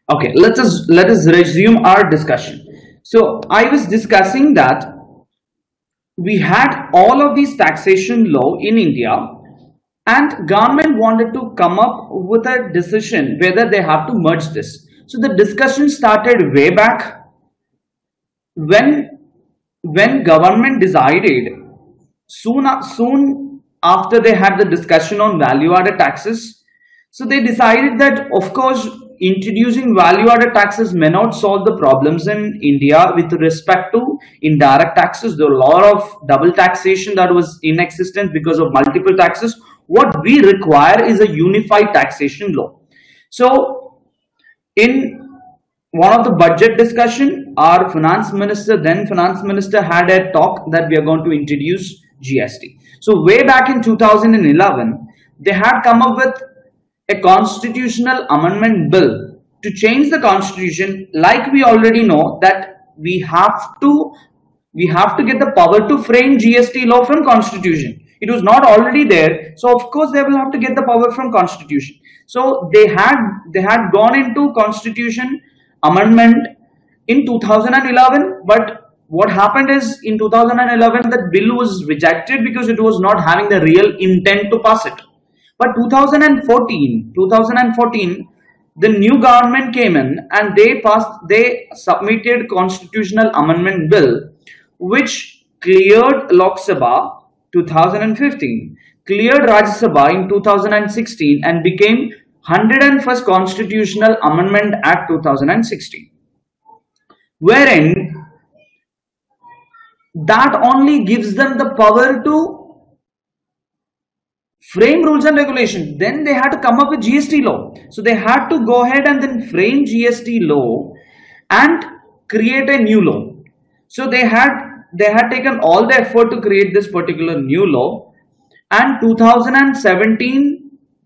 Okay, let us resume our discussion. So I was discussing that we had all of these taxation law in India, and government wanted to come up with a decision whether they have to merge this. So the discussion started way back when government decided soon after they had the discussion on value added taxes. So they decided that, of course, introducing value added taxes may not solve the problems in India with respect to indirect taxes. There were a lot of double taxation that was in existence because of multiple taxes. What we require is a unified taxation law. So in one of the budget discussion, our then finance minister had a talk that we are going to introduce GST. So way back in 2011, they had come up with a constitutional amendment bill to change the constitution. Like we already know that we have to get the power to frame GST law from constitution. It was not already there, so of course they will have to get the power from constitution. So they had gone into constitution amendment in 2011, but what happened is in 2011 that bill was rejected because it was not having the real intent to pass it. But 2014, the new government came in and they submitted constitutional amendment bill which cleared Lok Sabha 2015, cleared Rajya Sabha in 2016 and became 101st Constitutional Amendment Act 2016, wherein that only gives them the power to frame rules and regulations. Then they had to come up with GST law. So they had to go ahead and then frame GST law and create a new law. So they had taken all the effort to create this particular new law, and 2017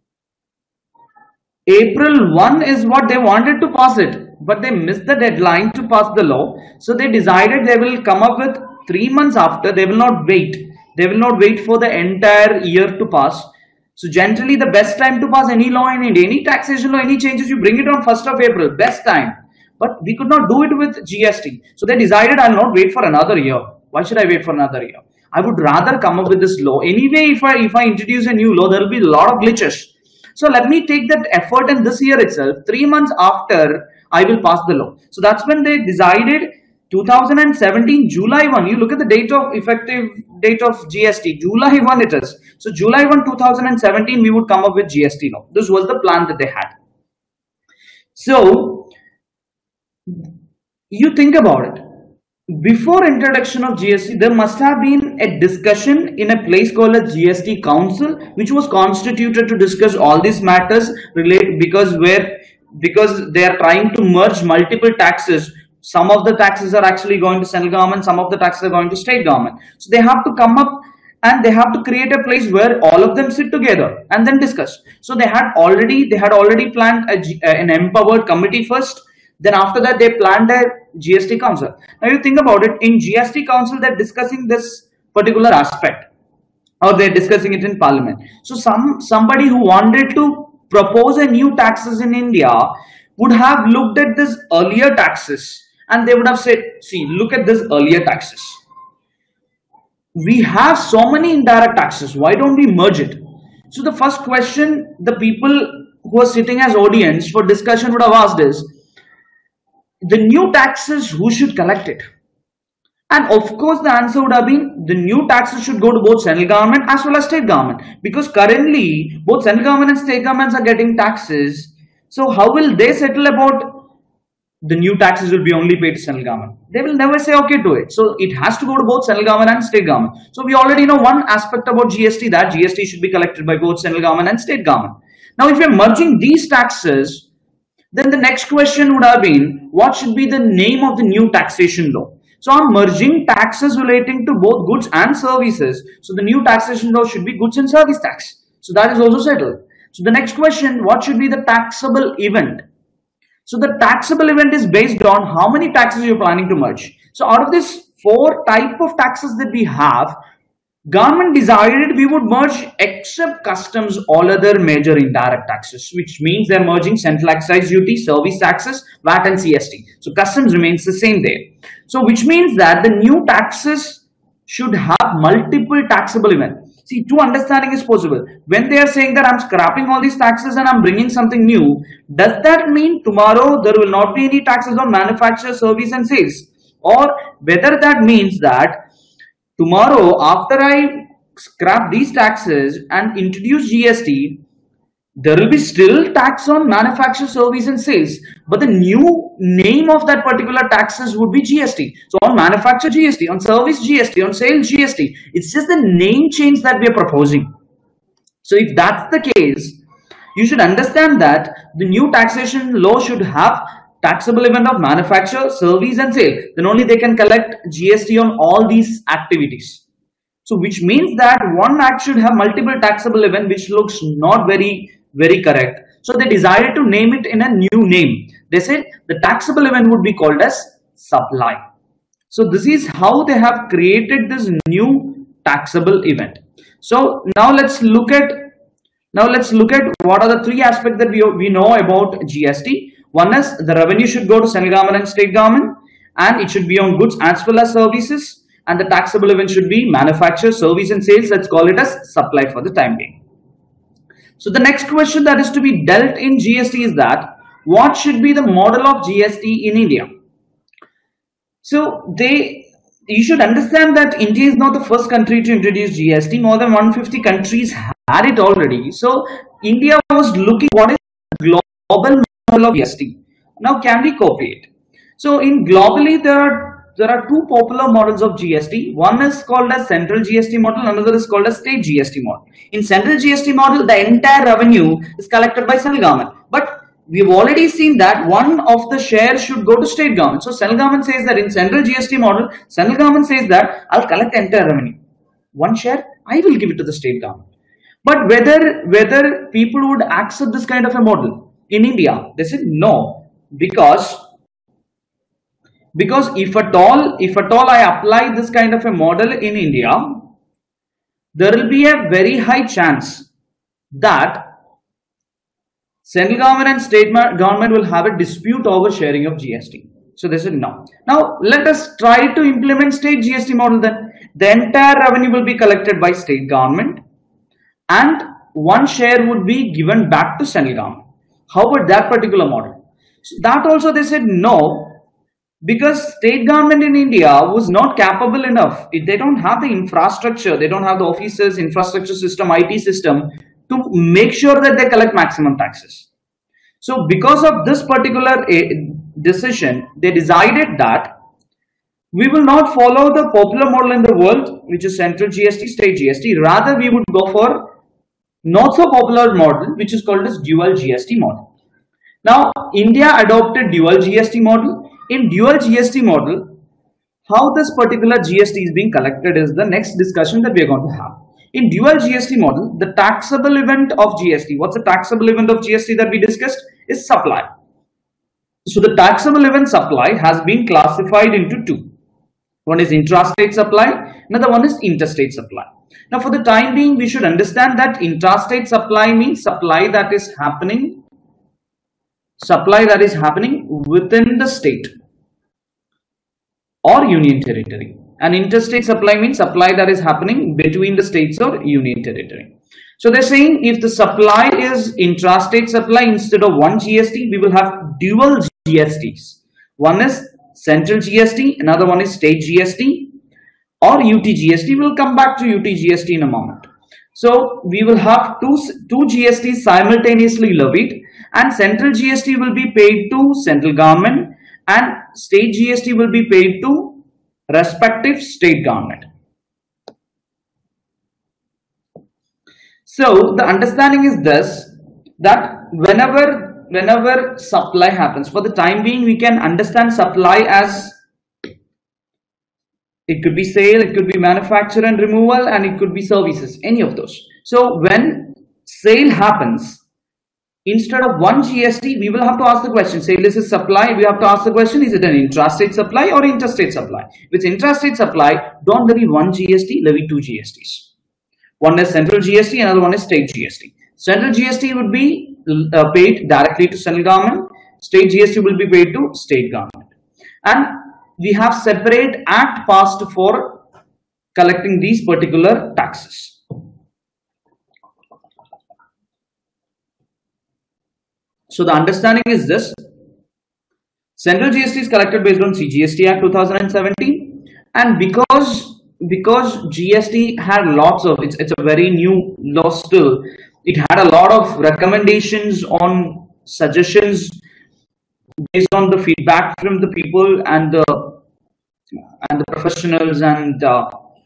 April 1 is what they wanted to pass it, but they missed the deadline to pass the law. So they decided they will come up with 3 months after. They will not wait. They will not wait for the entire year to pass. So generally the best time to pass any law in India, any taxation law, any changes, you bring it on 1st of April, best time. But we could not do it with GST. So they decided I'll not wait for another year. Why should I wait for another year? I would rather come up with this law. Anyway, if I introduce a new law, there will be a lot of glitches. So let me take that effort in this year itself. 3 months after, I will pass the law. So that's when they decided 2017 July 1. You look at the date of effective date of GST. July 1 it is. So July 1, 2017, we would come up with GST law. This was the plan that they had. So you think about it. Before introduction of GST, there must have been a discussion in a place called a GST Council, which was constituted to discuss all these matters because they are trying to merge multiple taxes. Some of the taxes are actually going to central government, some of the taxes are going to state government. So they have to come up and they have to create a place where all of them sit together and then discuss. So they had already planned an empowered committee first. Then after that, they planned a GST Council. Now you think about it, in GST Council, they're discussing this particular aspect, or they're discussing it in Parliament. So somebody who wanted to propose a new taxes in India would have looked at this earlier taxes and they would have said, see, look at this earlier taxes. We have so many indirect taxes. Why don't we merge it? So the first question the people who are sitting as audience for discussion would have asked is, the new taxes, who should collect it? And of course, the answer would have been the new taxes should go to both central government as well as state government, because currently both central government and state governments are getting taxes. So how will they settle about the new taxes will be only paid to central government? They will never say okay to it. So it has to go to both central government and state government. So we already know one aspect about GST, that GST should be collected by both central government and state government. Now, if you're merging these taxes, then the next question would have been, what should be the name of the new taxation law? So I'm merging taxes relating to both goods and services. So the new taxation law should be goods and service tax. So that is also settled. So the next question, what should be the taxable event? So the taxable event is based on how many taxes you're planning to merge. So out of this 4 types of taxes that we have, Government decided we would merge except customs all other major indirect taxes, which means they're merging central excise duty, service taxes, VAT and CST. So customs remains the same there. So which means that the new taxes should have multiple taxable events. See, two understanding is possible. When they are saying that I'm scrapping all these taxes and I'm bringing something new, does that mean tomorrow there will not be any taxes on manufacture, service and sales? Or whether that means that tomorrow, after I scrap these taxes and introduce GST, there will be still tax on manufacture, service and sales, but the new name of that particular taxes would be GST. So on manufacture GST, on service GST, on sales GST. It's just the name change that we are proposing. So if that's the case, you should understand that the new taxation law should have taxable event of manufacture, service and sale. Then only they can collect GST on all these activities. So which means that one act should have multiple taxable event, which looks not very correct. So they decided to name it in a new name. They said the taxable event would be called as supply. So this is how they have created this new taxable event. So now let's look at what are the three aspects that we know about GST. One is the revenue should go to central government and state government, and it should be on goods as well as services, and the taxable event should be manufacture, service and sales. Let's call it as supply for the time being. So the next question that is to be dealt in GST is that what should be the model of GST in India? So you should understand that India is not the first country to introduce GST. More than 150 countries had it already. So India was looking what is the global model of GST. Now can we copy it? So in globally there are two popular models of GST. One is called as central GST model, another is called as state GST model. In central GST model, the entire revenue is collected by central government. But we've already seen that one of the shares should go to state government. So central government says that in central GST model, central government says that I'll collect entire revenue. One share, I will give it to the state government. But whether people would accept this kind of a model in India, they said no, because if at all I apply this kind of a model in India, there will be a very high chance that central government and state government will have a dispute over sharing of GST. So they said no. Now let us try to implement state GST model then. The entire revenue will be collected by state government and one share would be given back to central government. How about that particular model? So that also they said no, because state government in India was not capable enough. They don't have the infrastructure, they don't have the offices, infrastructure system, IT system to make sure that they collect maximum taxes. So because of this particular decision, they decided that we will not follow the popular model in the world, which is central GST, state GST. Rather, we would go for not so popular model, which is called as dual GST model. Now, India adopted dual GST model. In dual GST model, how this particular GST is being collected is the next discussion that we are going to have. In dual GST model, the taxable event of GST, what's the taxable event of GST that we discussed, is supply. So the taxable event supply has been classified into two. One is intrastate supply, another one is interstate supply. Now for the time being, we should understand that intrastate supply means supply that is happening within the state or union territory, and interstate supply means supply that is happening between the states or union territory. So they're saying if the supply is intrastate supply, instead of one GST, we will have dual GSTs. One is central GST, another one is state GST or UT GST. We'll come back to UT GST in a moment. So we will have two GSTs simultaneously levied, and central GST will be paid to central government and state GST will be paid to respective state government. So the understanding is this, that whenever supply happens, for the time being we can understand supply as it could be sale, it could be manufacture and removal, and it could be services, any of those. So when sale happens, instead of one GST, we will have to ask the question. Say this is supply, we have to ask the question, is it an intrastate supply or interstate supply? If it's intrastate supply, don't levy one GST, levy two GSTs. One is central GST, another one is state GST. Central GST would be paid directly to central government. State GST will be paid to state government. And we have separate act passed for collecting these particular taxes. So the understanding is this: central GST is collected based on CGST Act 2017, and because GST had lots of it's a very new law still. It had a lot of recommendations on suggestions based on the feedback from the people and the professionals, and there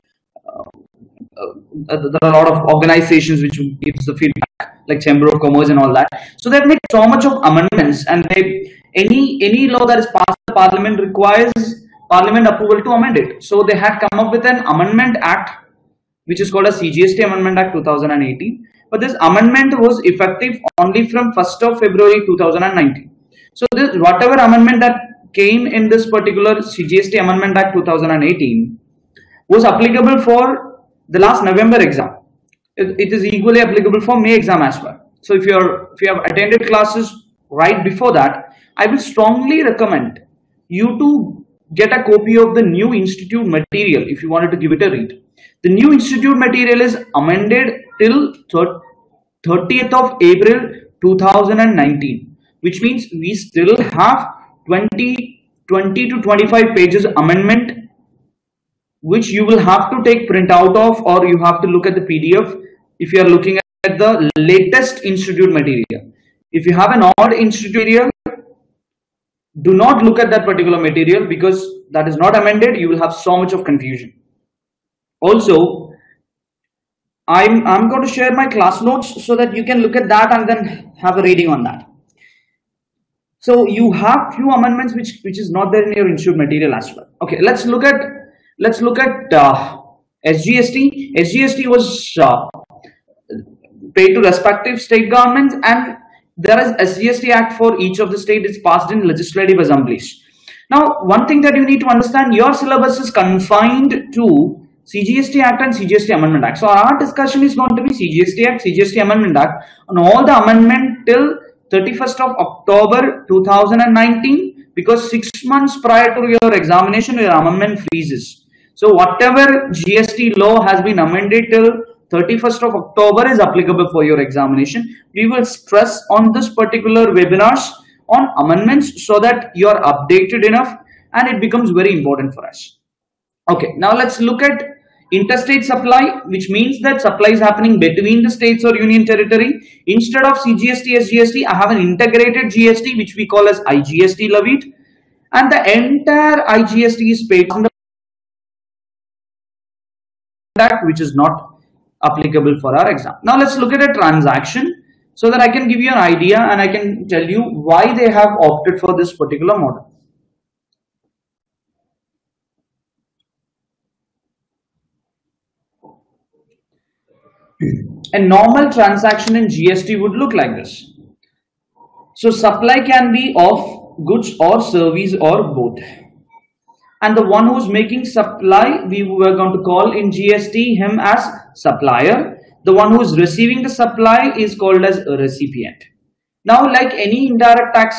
are a lot of organizations which gives the feedback, like Chamber of Commerce and all that. So they've made so much of amendments, and any law that is passed the Parliament requires Parliament approval to amend it. So they had come up with an Amendment Act, which is called a CGST Amendment Act 2018. But this amendment was effective only from 1st of February 2019. So this whatever amendment that came in this particular CGST Amendment Act 2018 was applicable for the last November exam. It is equally applicable for May exam as well. So if you have attended classes right before that, I will strongly recommend you to get a copy of the new institute material if you wanted to give it a read. The new institute material is amended till 30th of April 2019, which means we still have 20 to 25 pages amendment, which you will have to take print out of, or you have to look at the PDF if you are looking at the latest institute material. If you have an old institute material, do not look at that particular material, because that is not amended. You will have so much of confusion. Also, I'm going to share my class notes so that you can look at that and then have a reading on that. So you have few amendments which is not there in your institute material as well. Okay, let's look at SGST. SGST was paid to respective state governments, and there is SGST Act for each of the state. It's passed in legislative assemblies. Now, one thing that you need to understand, your syllabus is confined to CGST Act and CGST Amendment Act. So our discussion is going to be CGST Act, CGST Amendment Act, and all the amendment till 31st of October 2019, because 6 months prior to your examination, your amendment freezes. So whatever GST law has been amended till 31st of October is applicable for your examination. We will stress on this particular webinars on amendments so that you are updated enough, and it becomes very important for us. Okay, now let's look at interstate supply, which means that supply is happening between the states or union territory. Instead of CGST, SGST, I have an integrated GST, which we call as IGST levied, and the entire IGST is paid on the Act, which is not applicable for our exam. Now let's look at a transaction so that I can give you an idea and I can tell you why they have opted for this particular model. A normal transaction in GST would look like this. So supply can be of goods or service or both. And the one who's making supply, we were going to call in GST him as supplier. The one who's receiving the supply is called as a recipient. Now, like any indirect tax,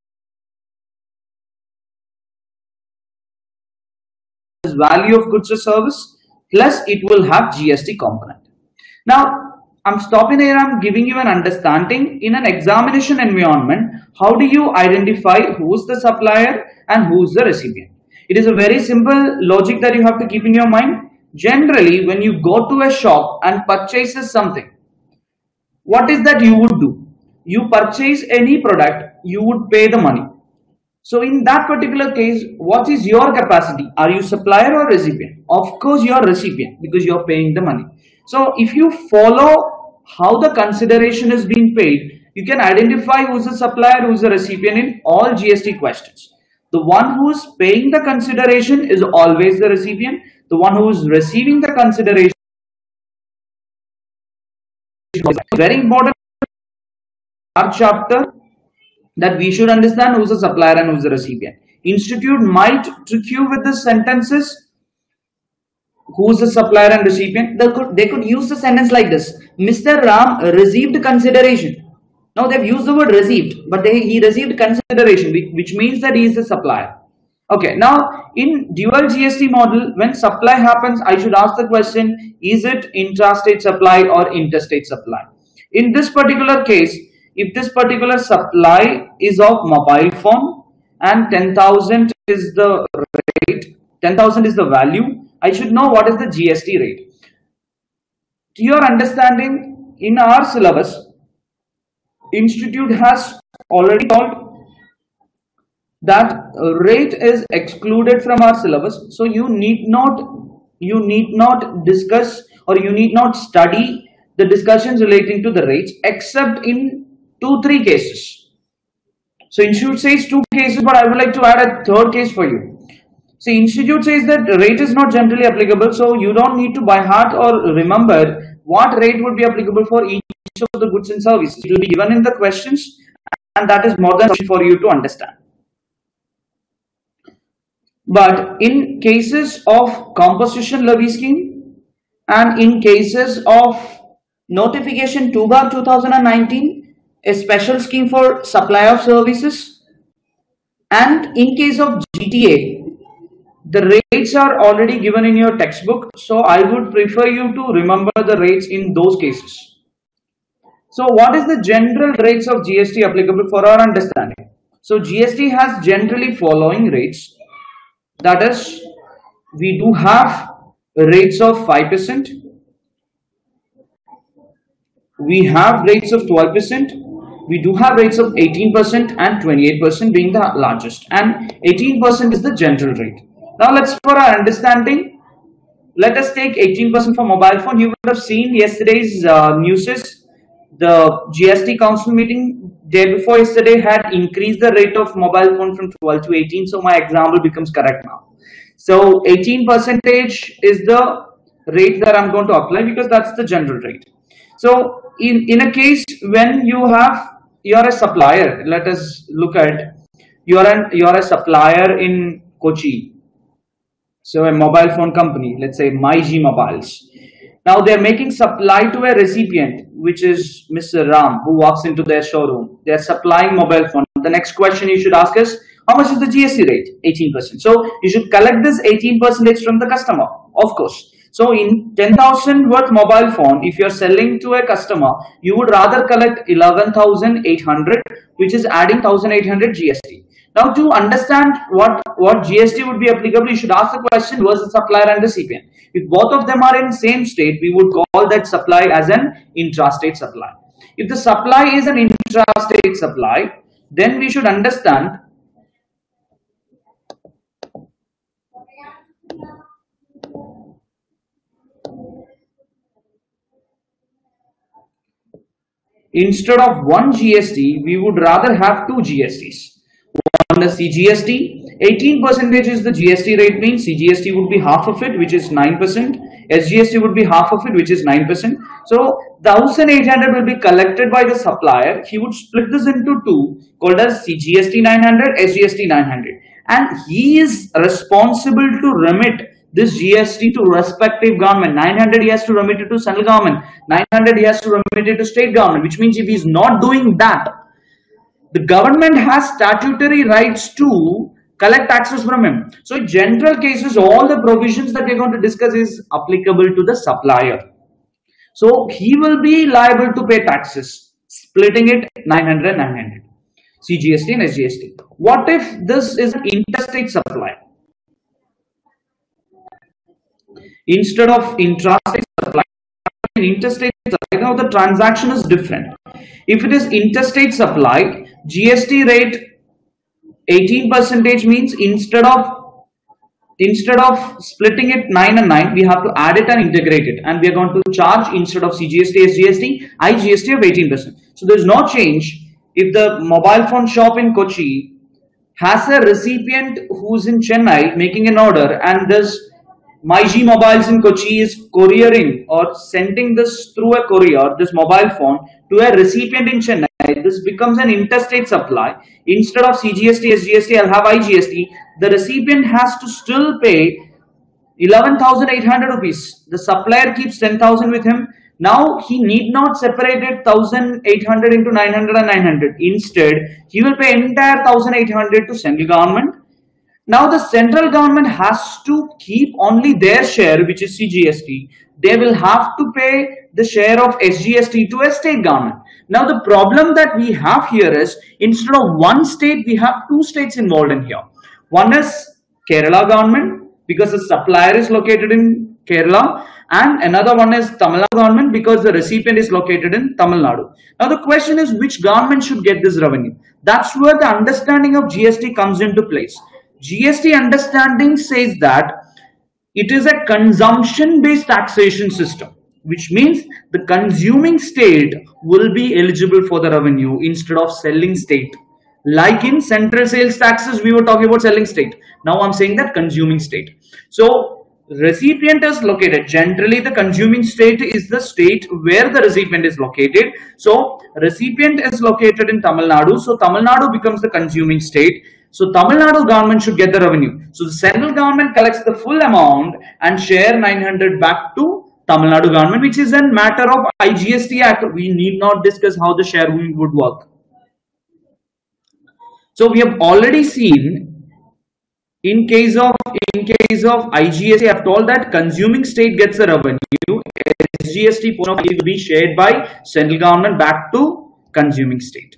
value of goods or service, plus it will have GST component. Now, I'm stopping here. I'm giving you an understanding in an examination environment. How do you identify who's the supplier and who's the recipient? It is a very simple logic that you have to keep in your mind. Generally, when you go to a shop and purchases something, what is that you would do? You purchase any product, you would pay the money. So in that particular case, what is your capacity? Are you supplier or recipient? Of course, you are recipient because you are paying the money. So if you follow how the consideration is being paid, you can identify who's the supplier, who's the recipient in all GST questions. The one who's paying the consideration is always the recipient. The one who's receiving the consideration is very important. our chapter that we should understand who's the supplier and who's the recipient. Institute might trick you with the sentences. Who's the supplier and recipient? They could use the sentence like this: Mr. Ram received consideration. Now they've used the word received, but he received consideration, which means that he is the supplier. Okay, now in dual GST model, when supply happens, I should ask the question, is it intrastate supply or interstate supply? In this particular case, if this particular supply is of mobile phone and 10,000 is the rate, 10,000 is the value, I should know what is the GST rate. To your understanding, in our syllabus, Institute has already told that rate is excluded from our syllabus, so you need not discuss or you need not study the discussions relating to the rates except in 2-3 cases. So Institute says 2 cases, but I would like to add a third case for you. See, Institute says that rate is not generally applicable, so you don't need to by heart or remember what rate would be applicable for each of the goods and services. It will be given in the questions, and that is more than sufficient for you to understand. But in cases of composition levy scheme and in cases of notification 2/2019, a special scheme for supply of services, and in case of GTA, the rates are already given in your textbook, so I would prefer you to remember the rates in those cases. So what is the general rates of GST applicable for our understanding? So GST has generally following rates. That is, we do have rates of 5%, we have rates of 12%, we do have rates of 18% and 28% being the largest, and 18% is the general rate. Now let's, for our understanding, let us take 18% for mobile phone. You would have seen yesterday's news. The GST council meeting day before yesterday had increased the rate of mobile phone from 12 to 18. So my example becomes correct now. So 18% is the rate that I'm going to apply because that's the general rate. So in a case when you're a supplier, let us look at you're a supplier in Kochi. So a mobile phone company, let's say MyG Mobiles. Now they're making supply to a recipient, which is Mr. Ram, who walks into their showroom. They're supplying mobile phone. The next question you should ask is, how much is the GST rate? 18%. So you should collect this 18% from the customer, of course. So in 10,000 worth mobile phone, if you're selling to a customer, you would rather collect 11,800, which is adding 1,800 GST. Now to understand what GST would be applicable, you should ask the question, was the supplier and recipient? If both of them are in same state, we would call that supply as an intrastate supply. If the supply is an intrastate supply, then we should understand instead of one GST, we would rather have 2 GSTs. One is CGST. 18% is the GST rate, means CGST would be half of it, which is 9%. SGST would be half of it, which is 9%. So 1,800 will be collected by the supplier. He would split this into 2, called as CGST 900, SGST 900. And he is responsible to remit this GST to respective government. 900 he has to remit it to central government. 900 he has to remit it to state government, which means if he is not doing that, the government has statutory rights to collect taxes from him. So in general cases, all the provisions that we're going to discuss is applicable to the supplier. So he will be liable to pay taxes, splitting it 900, 900. CGST and SGST. What if this is an interstate supply? Instead of intrastate supply, interstate supply, now the transaction is different. If it is interstate supply, GST rate 18% means instead of splitting it 9 and 9, we have to add it and integrate it, and we are going to charge instead of CGST, SGST, IGST of 18%. So there is no change. If the mobile phone shop in Kochi has a recipient who's in Chennai making an order, and this MyG Mobiles in Kochi is couriering or sending this through a courier, this mobile phone, to a recipient in Chennai, this becomes an interstate supply. Instead of CGST, SGST, I'll have IGST. The recipient has to still pay 11,800 rupees. The supplier keeps 10,000 with him. Now he need not separate it 1,800 into 900 and 900. Instead, he will pay entire 1,800 to central government. Now the central government has to keep only their share, which is CGST. They will have to pay the share of SGST to a state government. Now the problem that we have here is, instead of one state, we have two states involved in here. One is Kerala government, because the supplier is located in Kerala, and another one is Tamil Nadu government, because the recipient is located in Tamil Nadu. Now the question is, which government should get this revenue? That's where the understanding of GST comes into place. GST understanding says that it is a consumption-based taxation system, which means the consuming state will be eligible for the revenue instead of selling state. Like in central sales taxes, we were talking about selling state. Now I'm saying that consuming state. So recipient is located. Generally, the consuming state is the state where the recipient is located. So recipient is located in Tamil Nadu. So Tamil Nadu becomes the consuming state. So Tamil Nadu government should get the revenue. So the central government collects the full amount and share 900 back to Tamil Nadu government, which is a matter of IGST Act. We need not discuss how the sharing would work. So we have already seen in case of IGST, I have told that consuming state gets the revenue. SGST will be shared by central government back to consuming state.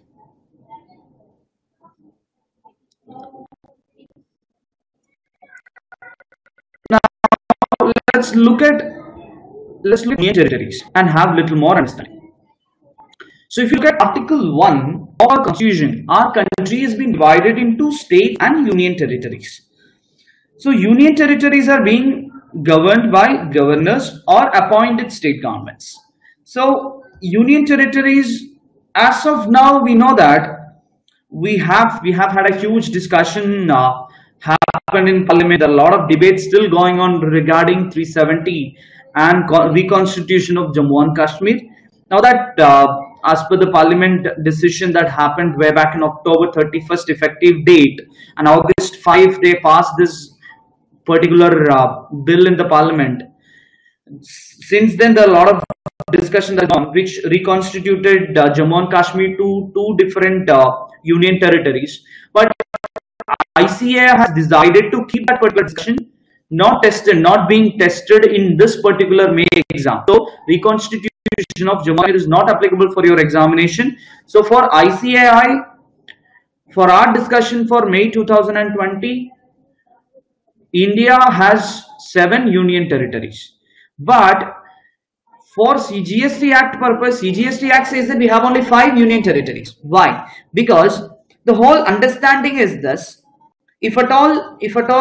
Now let's look at union territories and have little more understanding. So if you look at Article 1 of our Constitution, our country has been divided into states and union territories. So union territories are being governed by governors or appointed state governments. So union territories, as of now, we know that we have had a huge discussion happened in Parliament. There are a lot of debates still going on regarding 370 and reconstitution of Jammu and Kashmir. Now that as per the Parliament decision that happened way back in October 31st effective date, and August 5 they passed this particular bill in the Parliament. Since then there are a lot of discussion that on which reconstituted Jammu and Kashmir to two different union territories. But ICAI has decided to keep that particular discussion not being tested in this particular May exam. So reconstitution of Jammu is not applicable for your examination. So for ICAI, for our discussion for May 2020, India has 7 union territories. But for CGST Act purpose, CGST Act says that we have only 5 union territories. Why? Because the whole understanding is this: if at all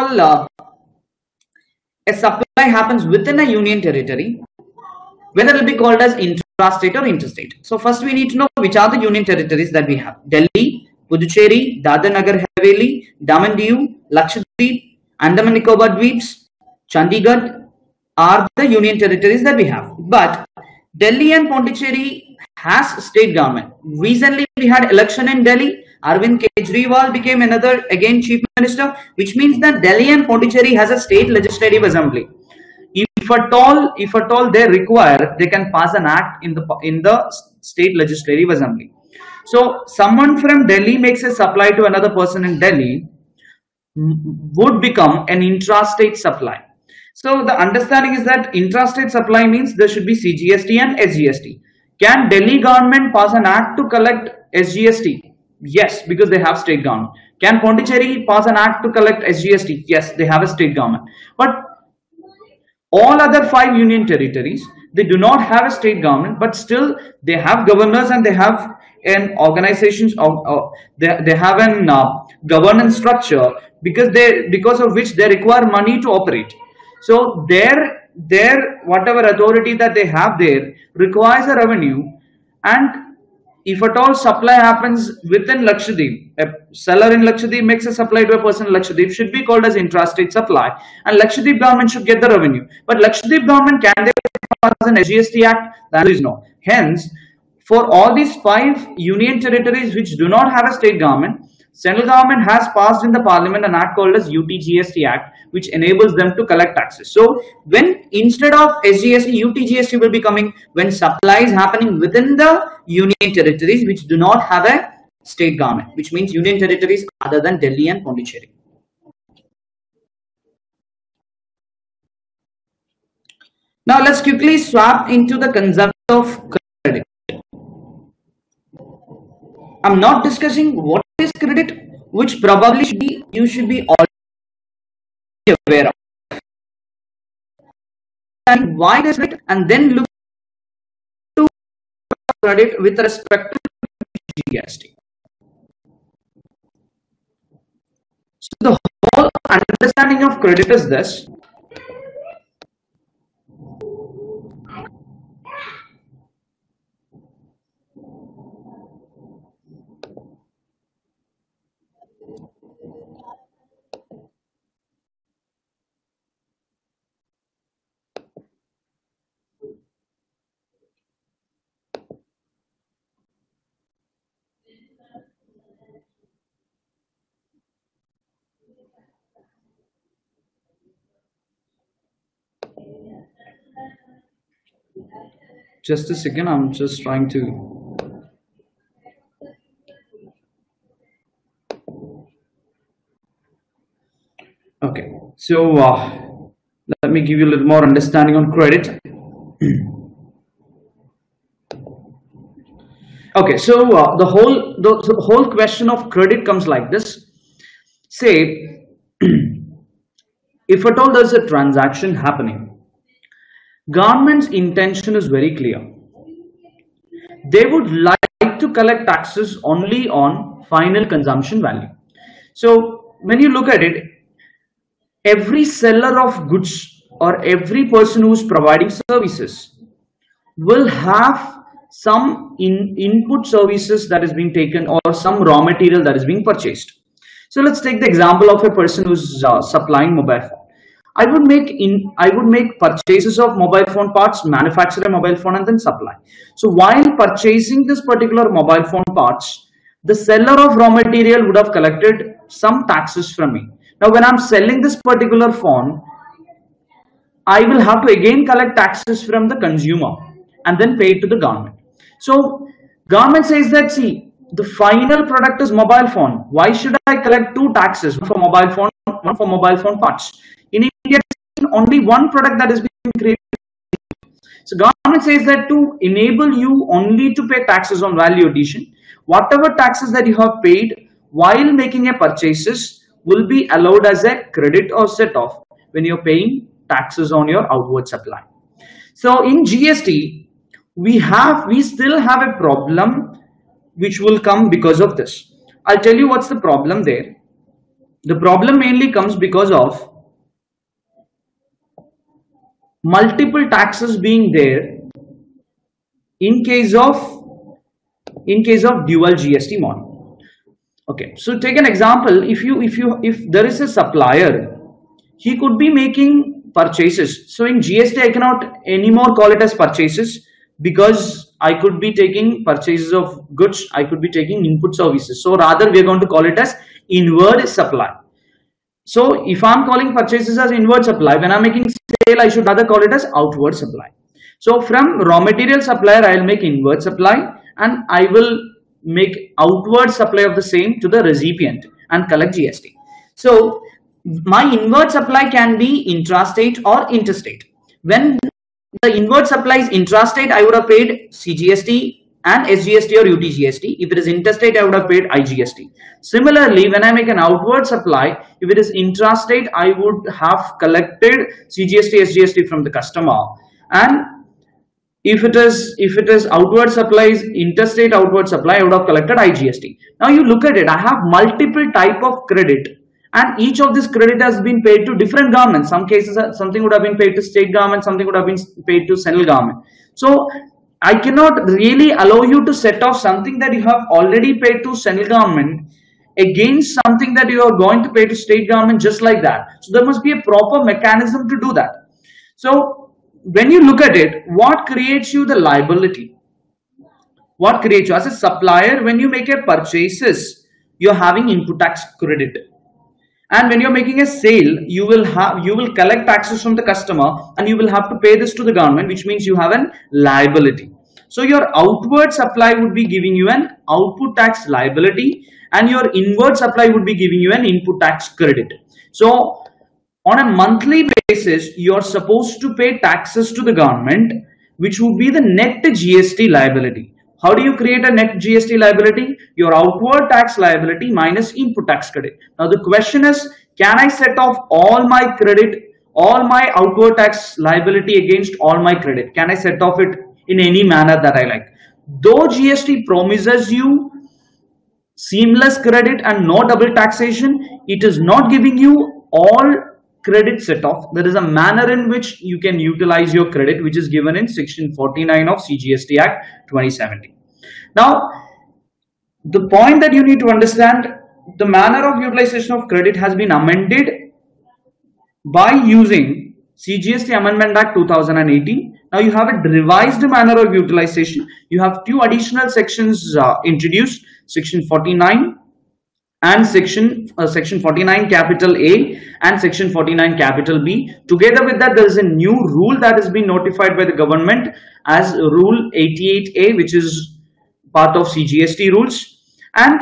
a supply happens within a union territory, whether it will be called as intrastate or interstate. So first we need to know which are the union territories that we have. Delhi, Puducherry, Dadar Nagar Haveli, Daman Diu, Lakshadweep, Andaman Nicobar Dweeps, Chandigarh are the union territories that we have. But Delhi and Pondicherry has state government. Recently we had election in Delhi. Arvind Kejriwal became another again chief minister, which means that Delhi and Pondicherry has a state legislative assembly. If at all they require, they can pass an act in the state legislative assembly. So someone from Delhi makes a supply to another person in Delhi would become an intrastate supply. So the understanding is that intrastate supply means there should be CGST and SGST. Can Delhi government pass an act to collect SGST? Yes, because they have state government. Can Pondicherry pass an act to collect SGST? Yes, they have a state government. But all other 5 union territories, they do not have a state government, but still they have governors and they have an organizations they have an governance structure because of which they require money to operate. So their whatever authority that they have there requires a revenue, and if at all supply happens within Lakshadweep, a seller in Lakshadweep makes a supply to a person in Lakshadweep, should be called as intrastate supply, and Lakshadweep government should get the revenue. But Lakshadweep government, can they pass an SGST Act? The answer is no. Hence, for all these 5 union territories which do not have a state government, central government has passed in the parliament an act called as UT-GST Act, which enables them to collect taxes. So when instead of SGST, UT-GST will be coming when supply is happening within the union territories which do not have a state government, which means union territories other than Delhi and Pondicherry. Now let's quickly swap into the concept of credit. I'm not discussing what is credit, which probably you should be already aware of. And why it is credit, and then look to credit with respect to GST. So the whole understanding of credit is this. Just a second, I'm just trying to. Okay, so let me give you a little more understanding on credit. Okay, so the whole question of credit comes like this. Say, if at all there's a transaction happening, government's intention is very clear. They would like to collect taxes only on final consumption value. So when you look at it, every seller of goods or every person who's providing services will have some input services that is being taken or some raw material that is being purchased. So let's take the example of a person who's supplying mobile phone. I would make purchases of mobile phone parts, manufacture a mobile phone and then supply. So while purchasing this particular mobile phone parts, the seller of raw material would have collected some taxes from me. Now when I'm selling this particular phone, I will have to again collect taxes from the consumer and then pay it to the government. So government says that, see, the final product is mobile phone. Why should I collect 2 taxes, one for mobile phone, one for mobile phone parts? In India, only one product that is being created. So government says that to enable you only to pay taxes on value addition, whatever taxes that you have paid while making a purchases will be allowed as a credit or set off when you're paying taxes on your outward supply. So in GST, we still have a problem which will come because of this. I'll tell you what's the problem there. The problem mainly comes because of multiple taxes being there in case of dual GST model. Okay, so take an example. If there is a supplier, he could be making purchases. So in GST, I cannot anymore call it as purchases because I could be taking purchases of goods. I could be taking input services. So rather, we are going to call it as inward supply. So if I'm calling purchases as inward supply, when I'm making sale, I should rather call it as outward supply. So from raw material supplier, I'll make inward supply and I will make outward supply of the same to the recipient and collect GST. So my inward supply can be intrastate or interstate. When the inward supply is intrastate, I would have paid CGST and SGST or UTGST. If it is interstate, I would have paid IGST. Similarly, when I make an outward supply, if it is intrastate, I would have collected CGST, SGST from the customer. And if it is outward supply, is interstate outward supply, I would have collected IGST. Now you look at it, I have multiple type of credit. And each of this credit has been paid to different governments. Some cases, something would have been paid to state government, something would have been paid to central government. So I cannot really allow you to set off something that you have already paid to central government against something that you are going to pay to state government just like that. So there must be a proper mechanism to do that. So when you look at it, what creates you the liability? What creates you as a supplier? When you make a purchases, you're having input tax credit, and when you're making a sale, you will collect taxes from the customer, and you will have to pay this to the government, which means you have an liability. So your outward supply would be giving you an output tax liability, and your inward supply would be giving you an input tax credit. So on a monthly basis, you're supposed to pay taxes to the government, which would be the net GST liability. How do you create a net GST liability? Your outward tax liability minus input tax credit. Now the question is, can I set off all my credit, all my outward tax liability against all my credit? Can I set off it in any manner that I like? Though GST promises you seamless credit and no double taxation, it is not giving you all credit set off. There is a manner in which you can utilize your credit, which is given in section 49 of CGST Act 2017. Now, the point that you need to understand, the manner of utilization of credit has been amended by using CGST Amendment Act 2018. Now you have a revised manner of utilization. You have two additional sections introduced, section 49 and section 49 capital A and section 49 capital B. Together with that, there is a new rule that has been notified by the government as Rule 88A, which is part of CGST rules. And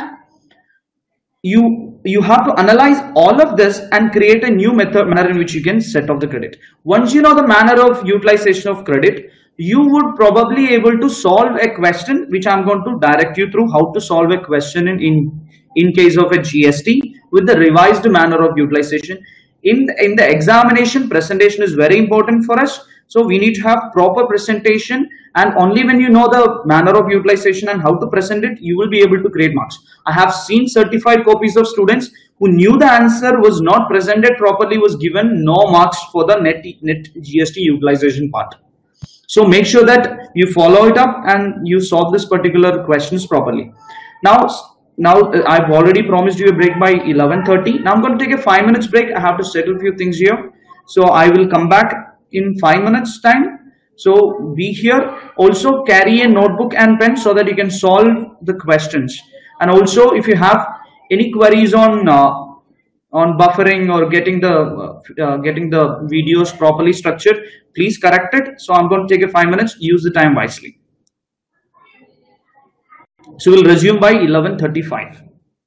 you have to analyze all of this and create a new manner in which you can set off the credit. Once you know the manner of utilization of credit, you would probably able to solve a question, which I'm going to direct you through how to solve a question in case of a GST with the revised manner of utilization. In the examination, presentation is very important for us. So we need to have proper presentation, and only when you know the manner of utilization and how to present it, you will be able to grade marks. I have seen certified copies of students who knew the answer was not presented properly, was given no marks for the net GST utilization part. So make sure that you follow it up and you solve this particular questions properly. Now I've already promised you a break by 11:30. Now I'm going to take a 5 minutes break. I have to settle a few things here. So I will come back in 5 minutes time. So be here. Also carry a notebook and pen so that you can solve the questions. And also if you have any queries on buffering or getting the videos properly structured, please correct it. So I'm going to take a 5 minutes. Use the time wisely. So we'll resume by 11:35.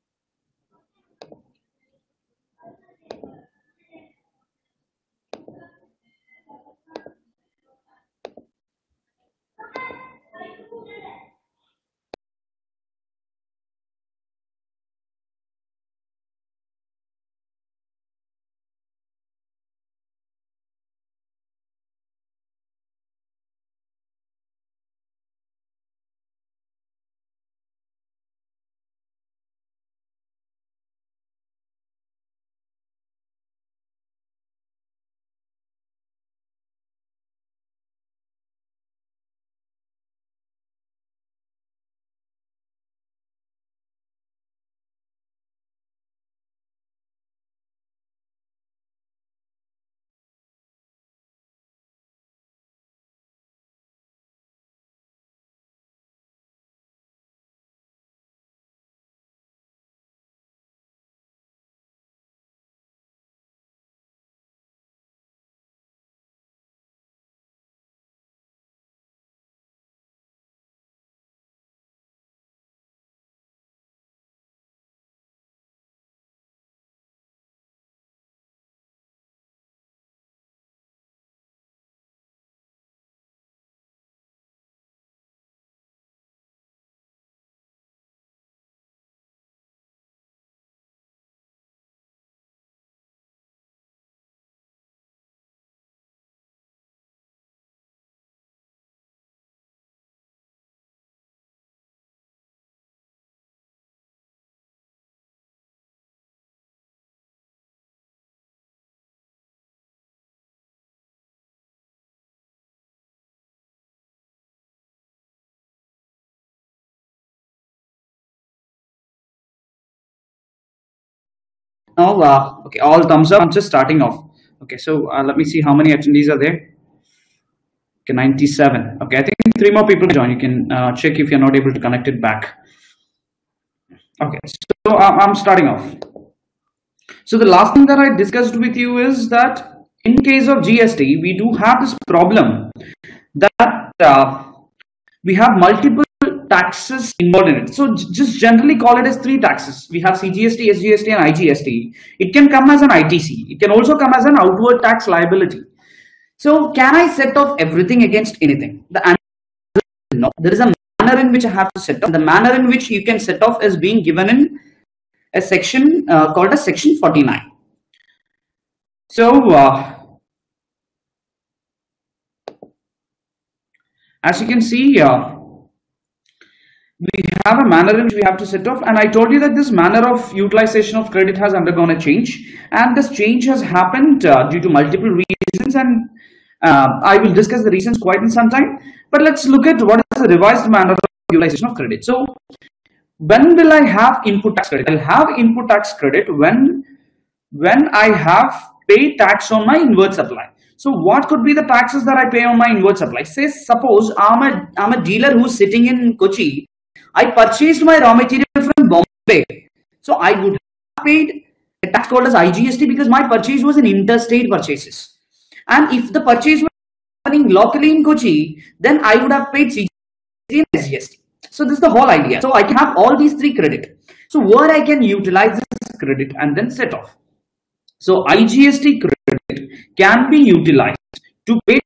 Oh, wow. Okay, all thumbs up. I'm just starting off. Okay, so let me see how many attendees are there. Okay, 97. Okay, I think three more people join. You can check if you're not able to connect it back. Okay, so I'm starting off. So the last thing that I discussed with you is that in case of GST, we do have this problem that we have multiple taxes involved in it. So just generally call it as three taxes. We have CGST, SGST, and IGST. It can come as an ITC. It can also come as an outward tax liability. So can I set off everything against anything? The answer is no. There is a manner in which I have to set off. The manner in which you can set off is being given in a section called as section 49. So as you can see, we have a manner in which we have to set off, and I told you that this manner of utilization of credit has undergone a change, and this change has happened due to multiple reasons, and I will discuss the reasons quite in some time. But let's look at what is the revised manner of utilization of credit. So when will I have input tax credit? I'll have input tax credit when I have paid tax on my inward supply. So what could be the taxes that I pay on my inward supply? Say suppose I'm a dealer who's sitting in Kochi. I purchased my raw material from Bombay. So I would have paid a tax called as IGST because my purchase was an interstate purchases. And if the purchase was happening locally in Kochi, then I would have paid CGST and SGST. So this is the whole idea. So I can have all these three credit. So where I can utilize this credit and then set off. So IGST credit can be utilized to pay.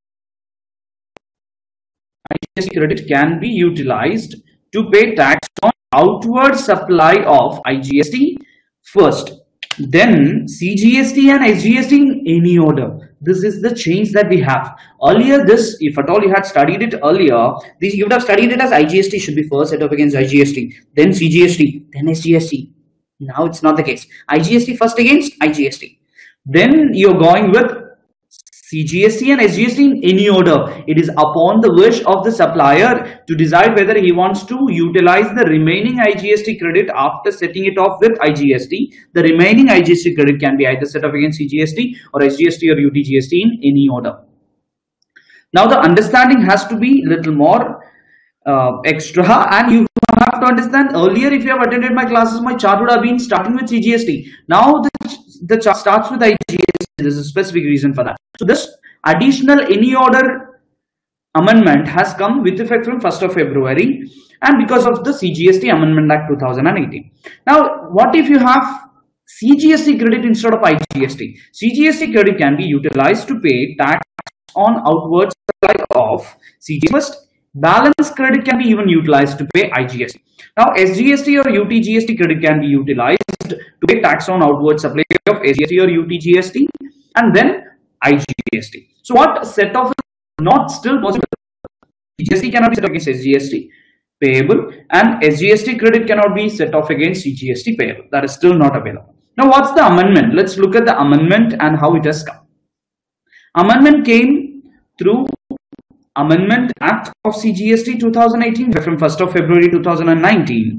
IGST credit can be utilized to pay tax on outward supply of IGST first, then CGST and SGST in any order. This is the change that we have. Earlier this, if at all you had studied it earlier, this you would have studied it as IGST should be first set off against IGST, then CGST, then SGST. Now it's not the case. IGST first against IGST. Then you're going with CGST and SGST in any order. It is upon the wish of the supplier to decide whether he wants to utilize the remaining IGST credit after setting it off with IGST. The remaining IGST credit can be either set off against CGST or SGST or UTGST in any order. Now the understanding has to be little more extra, and you have to understand earlier if you have attended my classes, my chart would have been starting with CGST. Now the chart starts with IGST. There's a specific reason for that. So this additional any order amendment has come with effect from 1st of February and because of the CGST Amendment Act 2018. Now what if you have CGST credit instead of IGST? CGST credit can be utilized to pay tax on outward supply of CGST first. Balance credit can be even utilized to pay IGST. Now SGST or UTGST credit can be utilized to pay tax on outward supply of SGST or UTGST and then IGST. So what set off is not still possible. GST cannot be set off against SGST payable and SGST credit cannot be set off against CGST payable. That is still not available. Now what's the amendment? Let's look at the amendment and how it has come. Amendment came through Amendment Act of CGST 2018 from 1st of February 2019.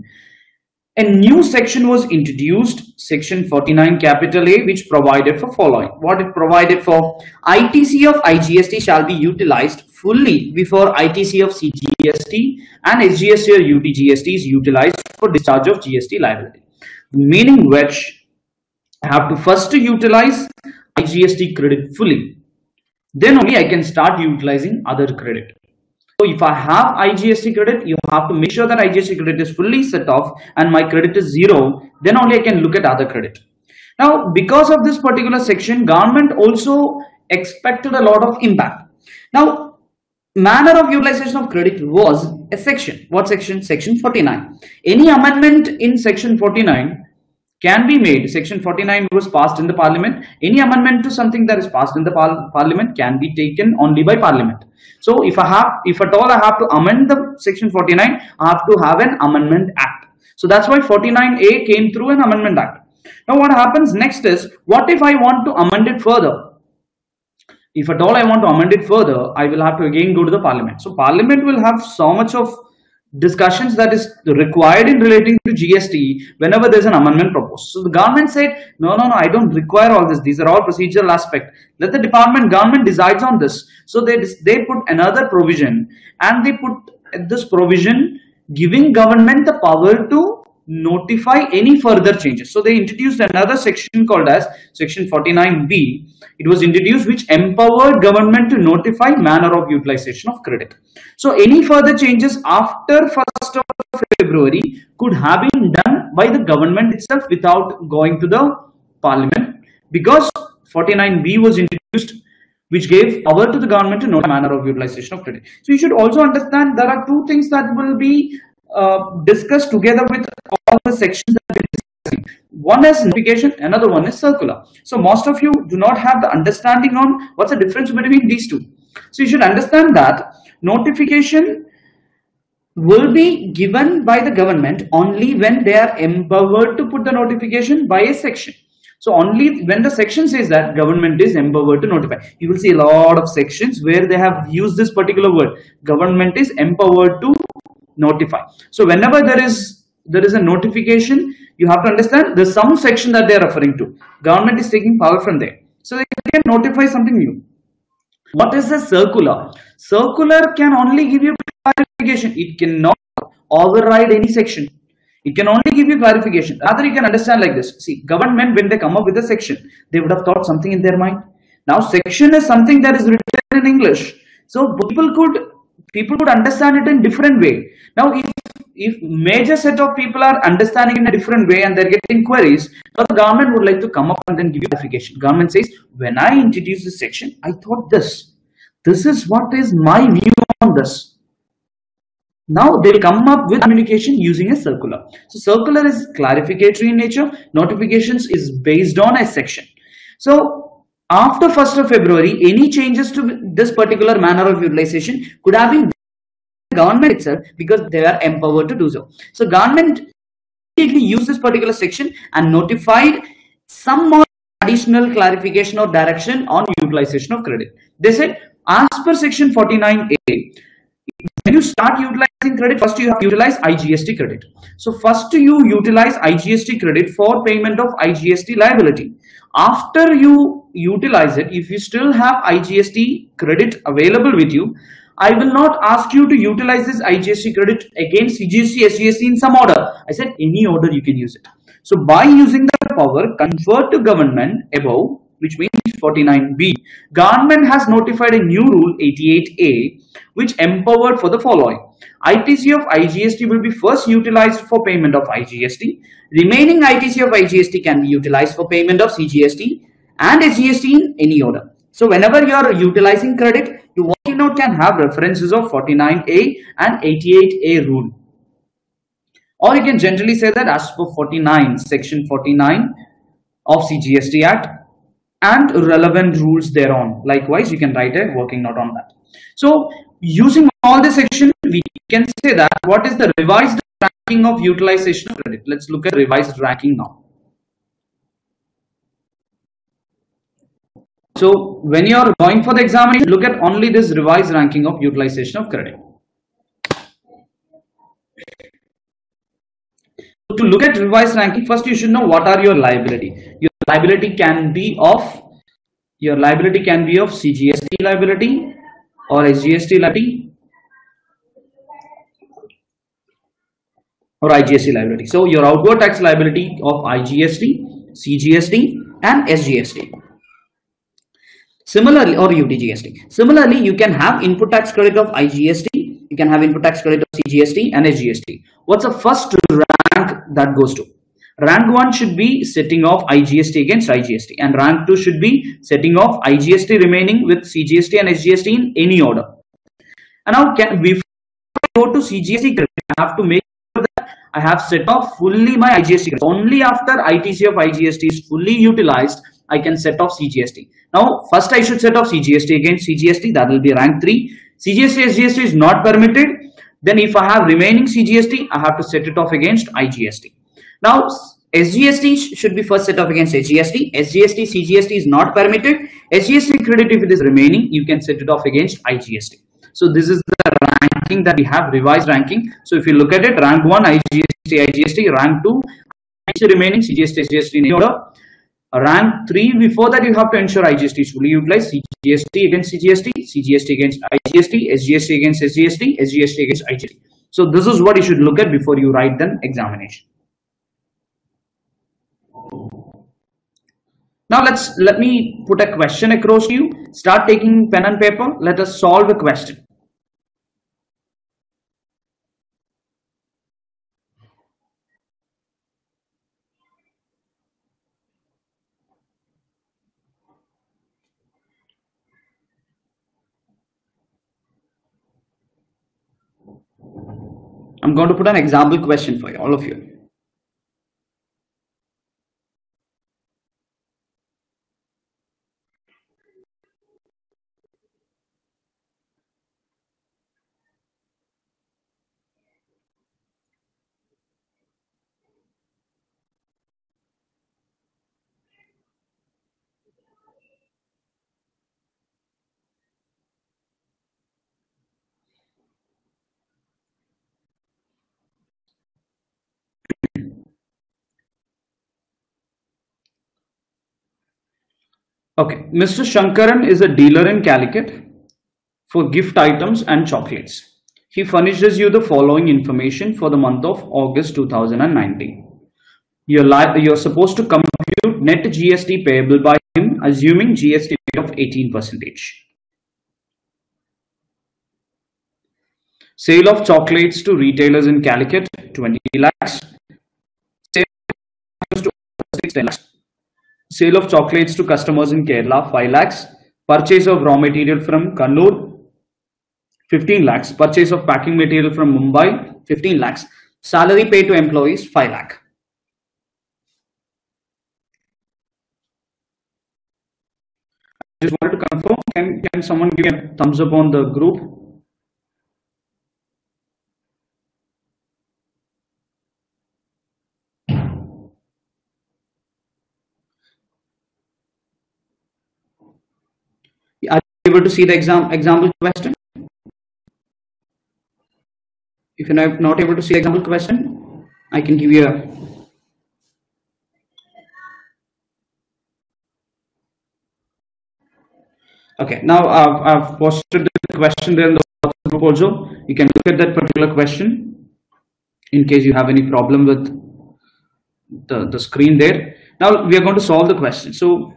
A new section was introduced, section 49 capital A, which provided for following. What it provided for: ITC of IGST shall be utilized fully before ITC of CGST and SGST or UTGST is utilized for discharge of GST liability. Meaning which I have to first utilize IGST credit fully. Then only I can start utilizing other credit. So if I have IGST credit, you have to make sure that IGST credit is fully set off and my credit is zero. Then only I can look at other credit. Now, because of this particular section, government also expected a lot of impact. Now, manner of utilization of credit was a section. What section? Section 49. Any amendment in section 49 can be made. Section 49 was passed in the parliament. Any amendment to something that is passed in the parliament can be taken only by parliament. So if at all I have to amend the section 49, I have to have an amendment act. So that's why 49A came through an amendment act. Now what happens next is, what if I want to amend it further? If at all I want to amend it further, I will have to again go to the parliament. So parliament will have so much of discussions that is required in relating to GST whenever there's an amendment proposed. So the government said, no, I don't require all this. These are all procedural aspect. Let the government decides on this. So they put another provision, and they put this provision giving government the power to notify any further changes. So they introduced another section called as section 49B. It was introduced, which empowered government to notify manner of utilization of credit. So any further changes after 1st of February could have been done by the government itself without going to the parliament, because 49B was introduced, which gave power to the government to notify manner of utilization of credit. So you should also understand there are two things that will be discussed together with all the sections that we're discussing. One is notification, another one is circular. So most of you do not have the understanding on what's the difference between these two. So you should understand that notification will be given by the government only when they are empowered to put the notification by a section. So only when the section says that government is empowered to notify. You will see a lot of sections where they have used this particular word. Government is empowered to notify. So whenever there is a notification, you have to understand there's some section that they are referring to. Government is taking power from there. So they can notify something new. What is a circular? Circular can only give you clarification. It cannot override any section. It can only give you clarification. Rather, you can understand like this. See, government, when they come up with a section, they would have thought something in their mind. Now, section is something that is written in English. So people could understand it in different way. Now, if major set of people are understanding in a different way and they're getting queries, so the government would like to come up and then give you clarification. Government says, when I introduced this section, I thought this. This is what is my view on this. Now they'll come up with communication using a circular. So circular is clarificatory in nature. Notifications is based on a section. So after 1st of February, any changes to this particular manner of utilization could have been the government itself, because they are empowered to do so. So government immediately used this particular section and notified some more additional clarification or direction on utilization of credit. They said, as per section 49A, when you start utilizing credit, first you have to utilize IGST credit. So first you utilize IGST credit for payment of IGST liability. After you utilize it, if you still have IGST credit available with you, I will not ask you to utilize this IGST credit against CGST, SGST in some order. I said any order you can use it. So by using the power conferred to government above, which means 49B, government has notified a new rule 88A, which empowered for the following. ITC of IGST will be first utilized for payment of IGST. Remaining ITC of IGST can be utilized for payment of CGST and SGST in any order. So whenever you are utilizing credit, your working note can have references of 49A and 88A rule. Or you can generally say that as per 49, section 49 of CGST Act and relevant rules thereon. Likewise, you can write a working note on that. So using all the section, we can say that what is the revised ranking of utilization of credit. Let's look at revised ranking now. So when you are going for the examination, look at only this revised ranking of utilization of credit. To look at revised ranking, first you should know what are your liability. Your liability can be of CGST liability or SGST liability or IGST liability. So your outward tax liability of IGST, CGST and SGST. Similarly, or UTGST. Similarly, you can have input tax credit of IGST, you can have input tax credit of CGST and SGST. What's the first rank that goes to? Rank 1 should be setting off IGST against IGST, and rank 2 should be setting off IGST remaining with CGST and SGST in any order. And now before I go to CGST credit, I have to make sure that I have set off fully my IGST credit. Only after ITC of IGST is fully utilized, I can set off CGST. Now, first I should set off CGST against CGST, that will be rank 3. CGST, SGST is not permitted. Then if I have remaining CGST, I have to set it off against IGST. Now, SGST should be first set off against SGST. SGST, CGST is not permitted. SGST credit, if it is remaining, you can set it off against IGST. So this is the rank ranking that we have, revised ranking. So if you look at it, rank 1 IGST, rank 2 remaining CGST, SGST in order. Rank 3, before that you have to ensure IGST is fully utilized, CGST against CGST, CGST against IGST, SGST against SGST, SGST against IGST. So this is what you should look at before you write the examination. Now let me put a question across to you. Start taking pen and paper. Let us solve a question. I'm going to put an example question for you, all of you. Okay, Mr. Shankaran is a dealer in Calicut for gift items and chocolates. He furnishes you the following information for the month of August 2019. You're supposed to compute net GST payable by him, assuming GST rate of 18%. Sale of chocolates to retailers in Calicut, 20 lakhs. Sale to 10 lakhs. Sale of chocolates to customers in Kerala, 5 lakhs. Purchase of raw material from Kannur, 15 lakhs. Purchase of packing material from Mumbai, 15 lakhs. Salary paid to employees, 5 lakh. I just wanted to confirm, can someone give a thumbs up on the group? Are you able to see the example question? If you're not able to see the example question, I can give you a... Okay, now I've posted the question there in the WhatsApp group also. You can look at that particular question in case you have any problem with the screen there. Now we are going to solve the question.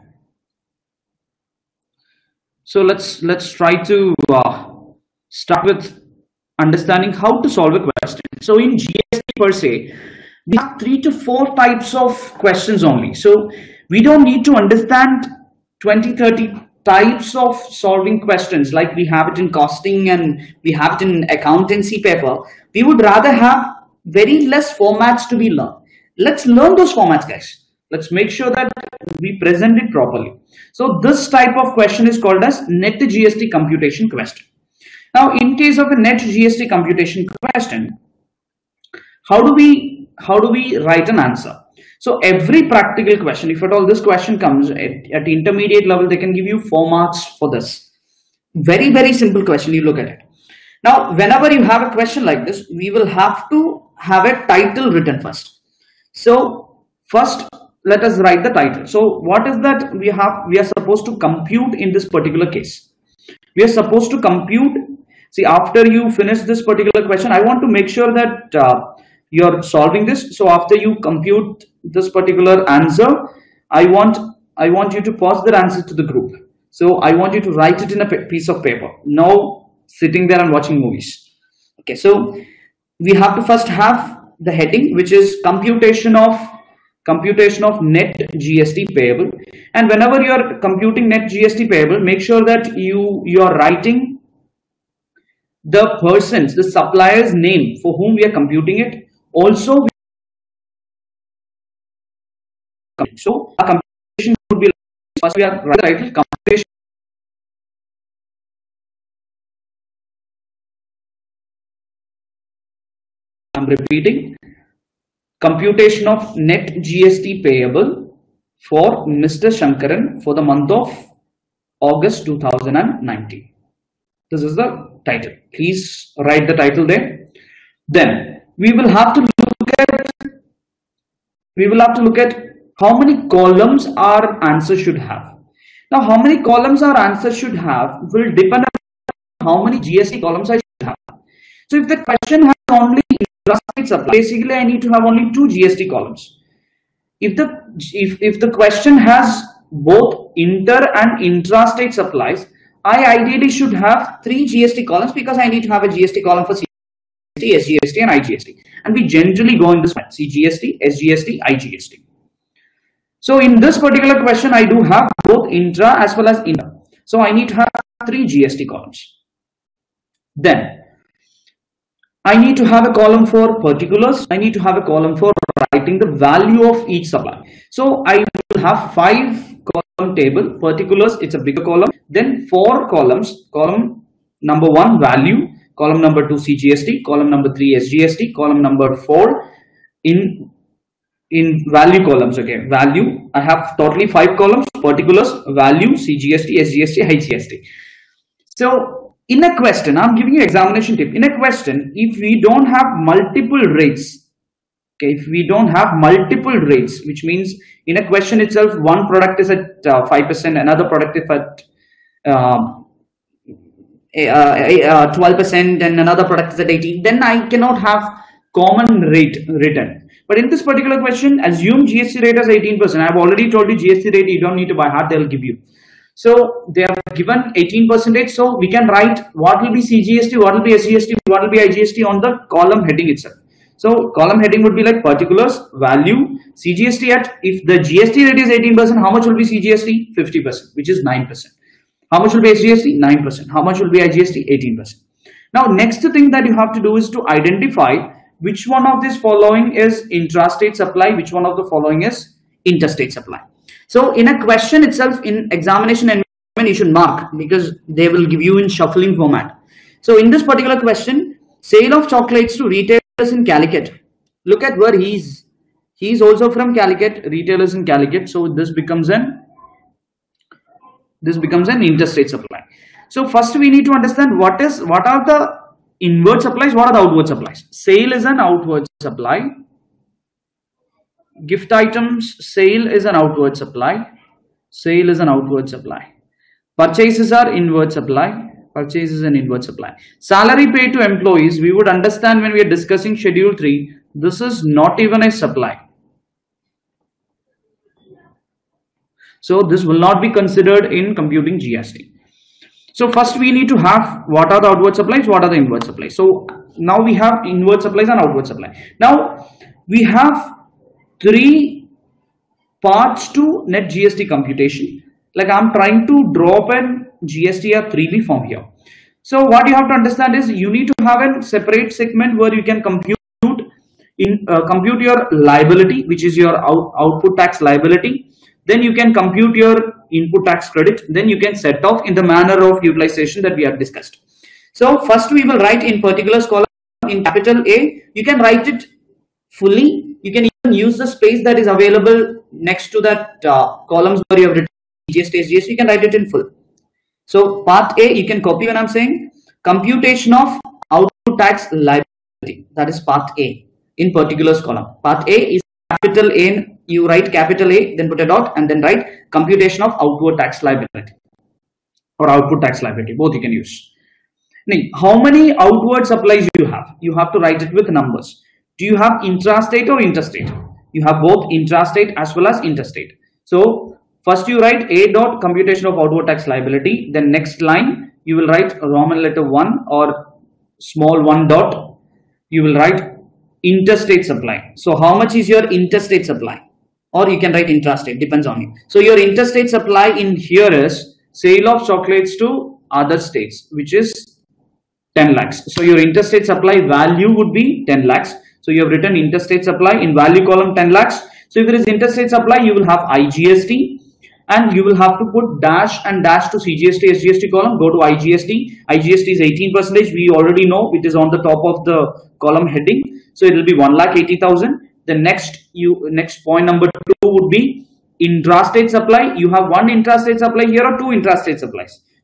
So let's try to start with understanding how to solve a question. So in GST per se, we have 3 to 4 types of questions only. So we don't need to understand 20-30 types of solving questions like we have it in costing and we have it in accountancy paper. We would rather have very less formats to be learned. Let's learn those formats, guys. Let's make sure that we present it properly. So this type of question is called as net GST computation question. Now, in case of a net GST computation question, how do we write an answer? So every practical question, if at all this question comes at intermediate level, they can give you 4 marks for this. Very, very simple question. You look at it. Now, whenever you have a question like this, we will have to have a title written first. So first, let us write the title. So what is that we are supposed to compute in this particular case? We are supposed to compute. See, after you finish this particular question, I want to make sure that you're solving this. So after you compute this particular answer, I want you to pass the answer to the group. So I want you to write it in a piece of paper. No sitting there and watching movies. Okay, so we have to first have the heading, which is computation of net GST payable. And whenever you are computing net GST payable, make sure that you are writing the person's, the supplier's name for whom we are computing it. Also, so a computation would be first we are writing the title computation. I'm repeating. Computation of net GST payable for Mr. Shankaran for the month of August 2019. This is the title. Please write the title there. Then we will have to look at how many columns our answer should have. Now, how many columns our answer should have will depend on how many GST columns I should have. So if the question has only intrastate supply, basically I need to have only 2 GST columns. If the question has both inter and intrastate supplies, I ideally should have 3 GST columns, because I need to have a GST column for CGST, SGST and IGST. And we generally go in this way: CGST, SGST, IGST. So in this particular question, I do have both intra as well as inter. So I need to have 3 GST columns. Then I need to have a column for particulars. I need to have a column for writing the value of each supply. So I will have 5 column table. Particulars, it's a bigger column. Then 4 columns. Column number 1 value, column number 2 CGST, column number 3 SGST, column number 4 in value columns. Okay, value, I have totally 5 columns: particulars, value, CGST, SGST, IGST. So in a question, I'm giving you examination tip. In a question, if we don't have multiple rates, okay, if we don't have multiple rates, which means in a question itself, one product is at 5%, another product is at 12%, and another product is at 18%, then I cannot have common rate written. But in this particular question, assume GST rate as 18%. I've already told you GST rate you don't need to by heart, they'll give you. So they have given 18%. So we can write what will be CGST, what will be SGST, what will be IGST on the column heading itself. So column heading would be like particulars, value, CGST at, if the GST rate is 18%, how much will be CGST? 50%, which is 9%. How much will be SGST? 9%. How much will be IGST? 18%. Now, next thing that you have to do is to identify which one of this following is intrastate supply, which one of the following is interstate supply. So in a question itself, in examination environment, you should mark, because they will give you in shuffling format. So in this particular question, sale of chocolates to retailers in Calicut. Look at where he's also from Calicut, retailers in Calicut. So this becomes an interstate supply. So first we need to understand what are the inward supplies, what are the outward supplies. Sale is an outward supply. Gift items, sale is an outward supply. Sale is an outward supply. Purchases are inward supply. Purchase is an inward supply. Salary paid to employees, we would understand when we are discussing schedule 3, this is not even a supply. So this will not be considered in computing GST. So first we need to have what are the outward supplies, what are the inward supplies. So now we have inward supplies and outward supply. Now we have 3 parts to net GST computation. Like I'm trying to drop an GSTR 3B form here. So what you have to understand is you need to have a separate segment where you can compute your liability, which is your output tax liability. Then you can compute your input tax credit. Then you can set off in the manner of utilization that we have discussed. So first we will write in particulars column in capital A. You can write it fully. You can even use the space that is available next to that columns where you have written GST, SGST. You can write it in full. So part A, you can copy when I'm saying computation of output tax liability. That is part A in particulars column. Part A is capital A. You write capital A, then put a dot, and then write computation of outward tax liability or output tax liability. Both you can use. Now, how many outward supplies you have? You have to write it with numbers. Do you have intrastate or interstate? You have both intrastate as well as interstate. So first you write A dot computation of outward tax liability. Then next line you will write Roman letter 1 or small 1 dot. You will write interstate supply. So how much is your interstate supply? Or you can write intrastate, depends on you. So your interstate supply in here is sale of chocolates to other states, which is 10 lakhs. So your interstate supply value would be 10 lakhs. So you have written interstate supply in value column 10 lakhs. So if there is interstate supply, you will have IGST and you will have to put dash and dash to CGST, SGST column, go to IGST. IGST is 18%. We already know it is on the top of the column heading. So it will be 1,80,000. The next point number 2 would be intrastate supply. You have one intrastate supply here or 2 intrastate supplies.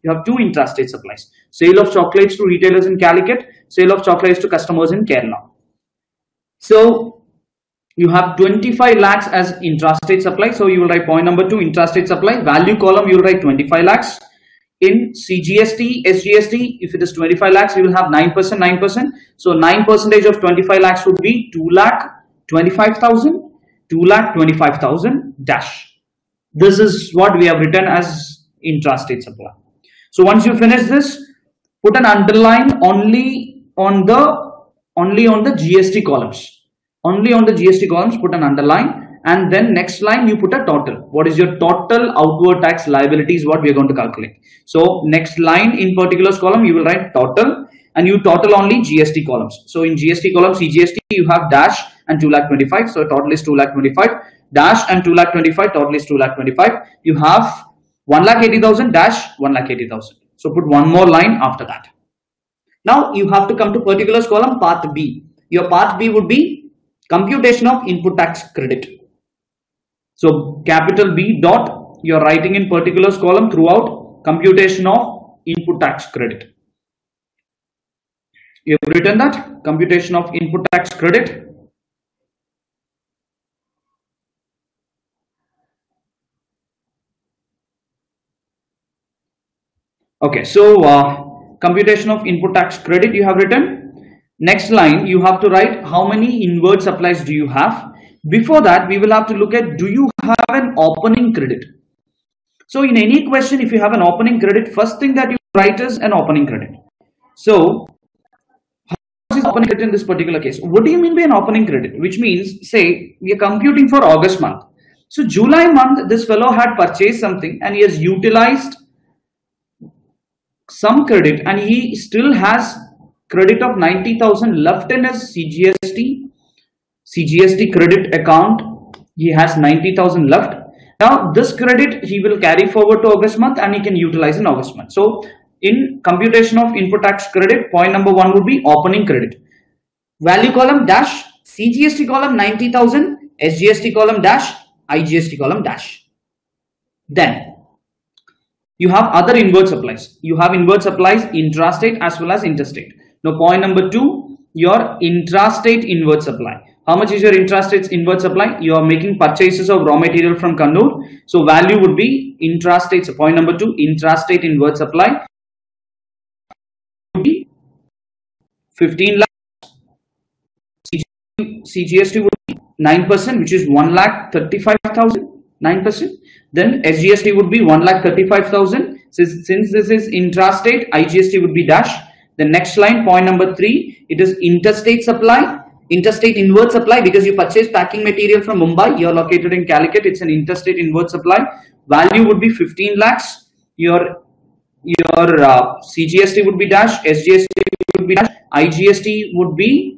You have two intrastate supplies. Sale of chocolates to retailers in Calicut, sale of chocolates to customers in Kerala. So you have 25 lakhs as intrastate supply. So you will write point number 2, intrastate supply. Value column, you will write 25 lakhs. In CGST, SGST, if it is 25 lakhs, you will have 9%, 9%. So 9% of 25 lakhs would be 2,25,000, 2,25,000 dash. This is what we have written as intrastate supply. So once you finish this, put an underline only on the GST columns. Only on the GST columns, put an underline, and then next line you put a total. What is your total outward tax liability is what we are going to calculate. So next line in particulars column, you will write total, and you total only GST columns. So in GST column, CGST, you have dash and 2,25,000. So total is 2,25,000, dash and 2,25,000, total is 2,25,000. You have 1,80,000 dash 1,80,000. So put one more line after that. Now you have to come to particulars column, part B. Your part B would be computation of input tax credit. So capital B dot, you're writing in particulars column throughout, computation of input tax credit. You have written that, computation of input tax credit. Okay, so computation of input tax credit you have written. Next line, you have to write how many inward supplies do you have. Before that, we will have to look at, do you have an opening credit? So in any question, if you have an opening credit, first thing that you write is an opening credit. So how is opening credit in this particular case? What do you mean by an opening credit? Which means, say, we are computing for August month. So July month, this fellow had purchased something and he has utilized some credit and he still has credit of 90,000 left in his CGST credit account. He has 90,000 left. Now this credit he will carry forward to August month and he can utilize in August month. So in computation of input tax credit, point number 1 would be opening credit. Value column dash, CGST column 90,000, SGST column dash, IGST column dash. Then you have other inward supplies. You have inward supplies intrastate as well as interstate. Now point number 2, your intrastate inward supply. How much is your intrastate inward supply? You are making purchases of raw material from Kannur. So value would be intrastate. So point number 2, intrastate inward supply would be 15 lakhs. CGST would be 9%, which is 1,35,000. 9%. Then SGST would be 1,35,000. Since this is intrastate, IGST would be dash. The next line, point number 3, it is interstate supply, interstate inward supply, because you purchase packing material from Mumbai, you are located in Calicut, it's an interstate inward supply. Value would be 15 lakhs. Your CGST would be dash, SGST would be dash, IGST would be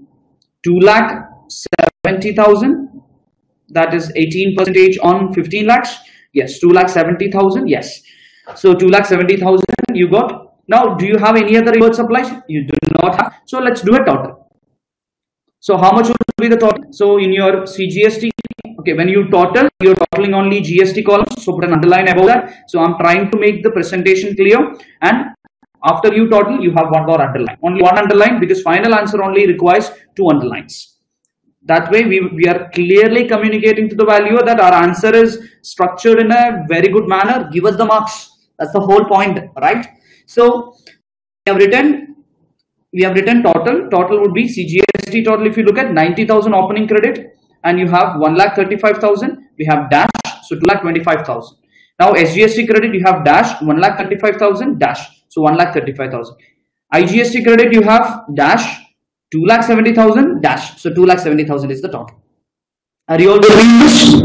2,70,000. That is 18% on 15 lakhs. Yes, 2,70,000. Yes. So 2,70,000 you got. Now, do you have any other inward supplies? You do not have. So let's do a total. So how much would be the total? So in your CGST, okay, when you total, you're totaling only GST columns. So put an underline above that. So I'm trying to make the presentation clear. And after you total, you have one more underline. Only one underline, because final answer only requires 2 underlines. That way we are clearly communicating to the valuer that our answer is structured in a very good manner. Give us the marks. That's the whole point, right? So we have written total. Total would be CGST total. If you look at 90,000 opening credit and you have 1,35,000, we have dash, so 2,25,000. Now SGST credit you have dash 1,35,000 dash, so 1,35,000. IGST credit you have dash 2,70,000 dash, so 2,70,000 is the total. Are you all doing this?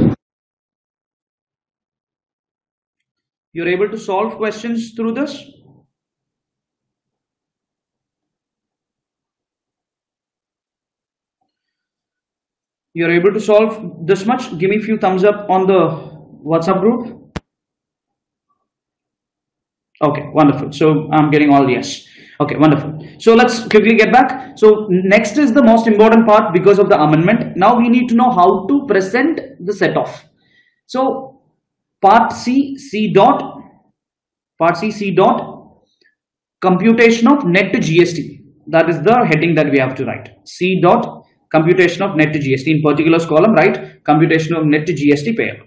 You're able to solve questions through this? You're able to solve this much? Give me a few thumbs up on the WhatsApp group. Okay, wonderful. So I'm getting all yes. Okay, wonderful. So let's quickly get back. So next is the most important part because of the amendment. Now we need to know how to present the set off. So part C, C dot, computation of net to GST. That is the heading that we have to write. C dot computation of net to GST. In particulars column, write computation of net to GST payable.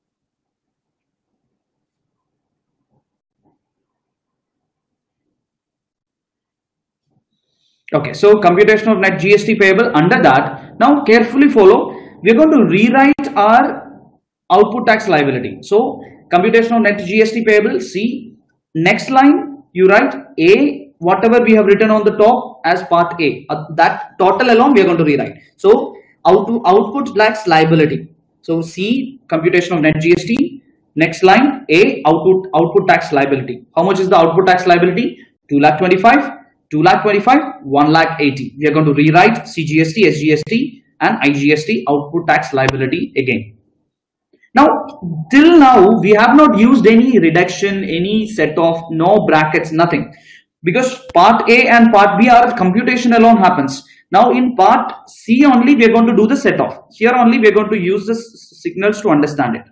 Okay, so computation of net GST payable. Under that, now carefully follow. We are going to rewrite our output tax liability. So computation of net GST payable. C. Next line you write A, whatever we have written on the top as part A. That total alone we are going to rewrite. So output tax liability. So C, computation of net GST. Next line A, output tax liability. How much is the output tax liability? 2,25,000. 2,25,000, 1,80,000. We are going to rewrite CGST, SGST and IGST output tax liability again. Now, till now, we have not used any reduction, any set off, no brackets, nothing. Because part A and part B are computation alone happens. Now, in part C only, we are going to do the set off. Here only, we are going to use the signals to understand it.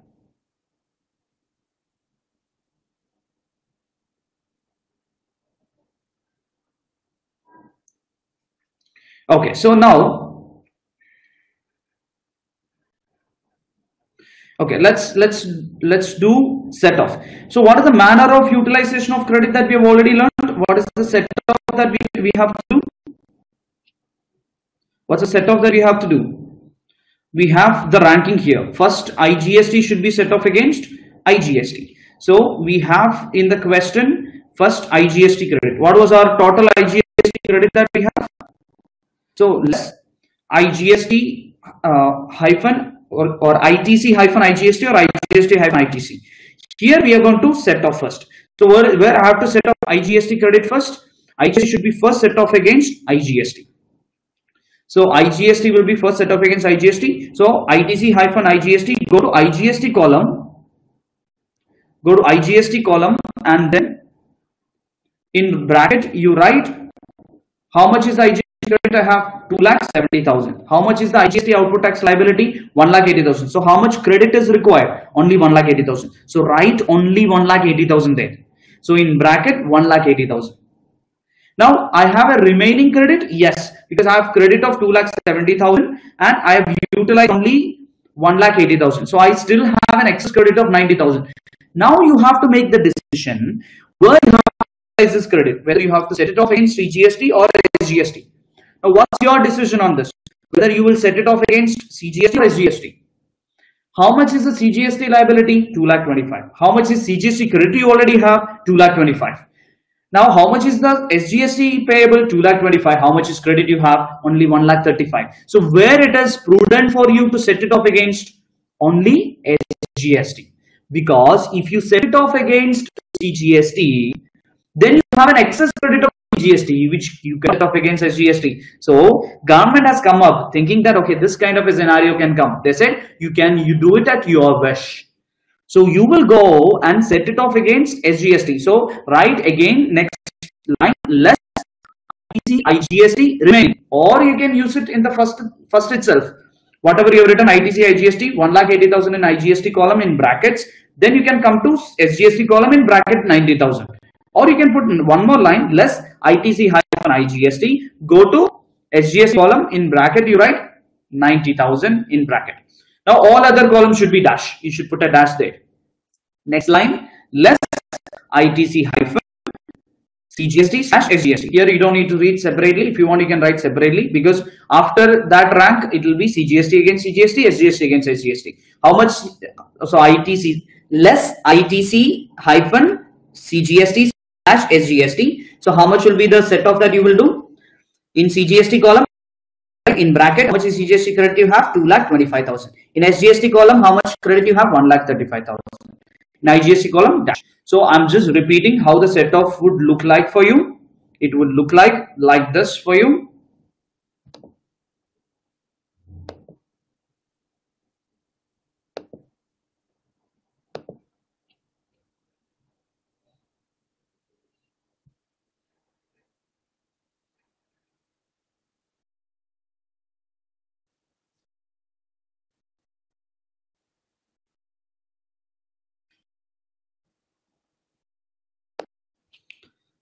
Okay, so now, okay, let's do set off. So what is the manner of utilization of credit that we have already learned? What is the set off that we have to do? What's the set off that we have to do? We have the ranking here. First, IGST should be set off against IGST. So we have in the question first IGST credit. What was our total IGST credit that we have? So let's IGST hyphen or ITC hyphen IGST or IGST hyphen ITC. Here we are going to set off first. So where I have to set off IGST credit first? IGST should be first set off against IGST. So IGST will be first set off against IGST. So ITC hyphen IGST, go to IGST column. Go to IGST column and then in bracket you write how much is the IGST credit I have? 2,70,000. How much is the IGST output tax liability? 1,80,000. So how much credit is required? Only 1,80,000. So write only 1,80,000 there. So in bracket 1,80,000. Now I have a remaining credit. Yes, because I have credit of 2,70,000 and I have utilized only 1,80,000. So I still have an excess credit of 90,000. Now you have to make the decision where you have to utilize this credit, whether you have to set it off against CGST or SGST. Now, what's your decision on this? Whether you will set it off against CGST or SGST? How much is the CGST liability? 2,25,000. How much is CGST credit you already have? 2,25,000. Now, how much is the SGST payable? 2,25,000. How much is credit you have? Only 1,35,000. So, where it is prudent for you to set it off against? Only SGST. Because if you set it off against CGST, then you have an excess credit of GST which you can set off against SGST. So government has come up thinking that okay, this kind of a scenario can come. They said you do it at your wish. So you will go and set it off against SGST. So write again next line less IGST remaining, or you can use it in the first itself. Whatever you have written ITC IGST 1,80,000 in IGST column in brackets, then you can come to SGST column in bracket 90,000. Or you can put one more line less ITC hyphen IGST, go to SGST column in bracket you write 90,000 in bracket. Now all other columns should be dash. You should put a dash there. Next line less ITC hyphen CGST slash SGST. Here you don't need to read separately. If you want you can write separately, because after that rank it will be CGST against CGST, SGST against SGST. How much? So ITC less ITC hyphen CGST slash SGST. So how much will be the set off that you will do? In CGST column in bracket how much is CGST credit you have? 2,25,000. In SGST column how much credit you have? 1,35,000. In IGST column dash. So I'm just repeating how the set off would look like for you. It would look like this for you.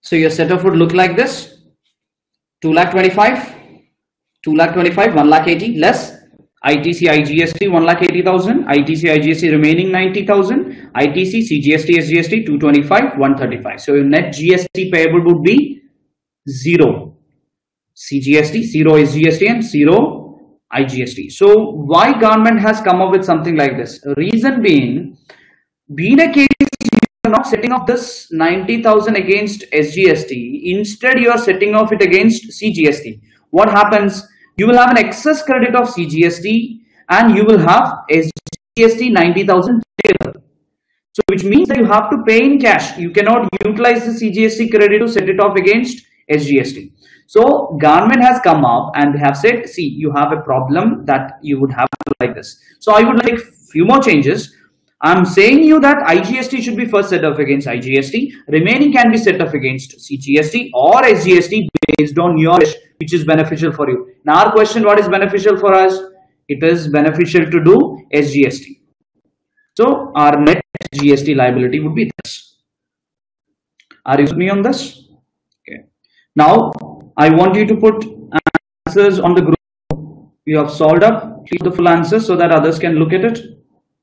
So your setup would look like this: 2,25,000, 2,25,000, 1,80,000 less ITC IGST 1,80,000, ITC IGST remaining 90,000, ITC CGST SGST 225, 135. So your net GST payable would be 0. CGST, 0 SGST and 0 IGST. So why government has come up with something like this? Reason being a case you are not setting off this 90,000 against SGST. Instead, you are setting off it against CGST. What happens? You will have an excess credit of CGST and you will have SGST 90,000 payable. So which means that you have to pay in cash. You cannot utilize the CGST credit to set it off against SGST. So government has come up and they have said, see, you have a problem that you would have like this. So I would like few more changes. I'm saying you that IGST should be first set off against IGST. Remaining can be set off against CGST or SGST based on your wish, which is beneficial for you. Now our question, what is beneficial for us? It is beneficial to do SGST. So our net GST liability would be this. Are you with me on this? Okay. Now I want you to put answers on the group. You have solved up. Please put the full answers so that others can look at it.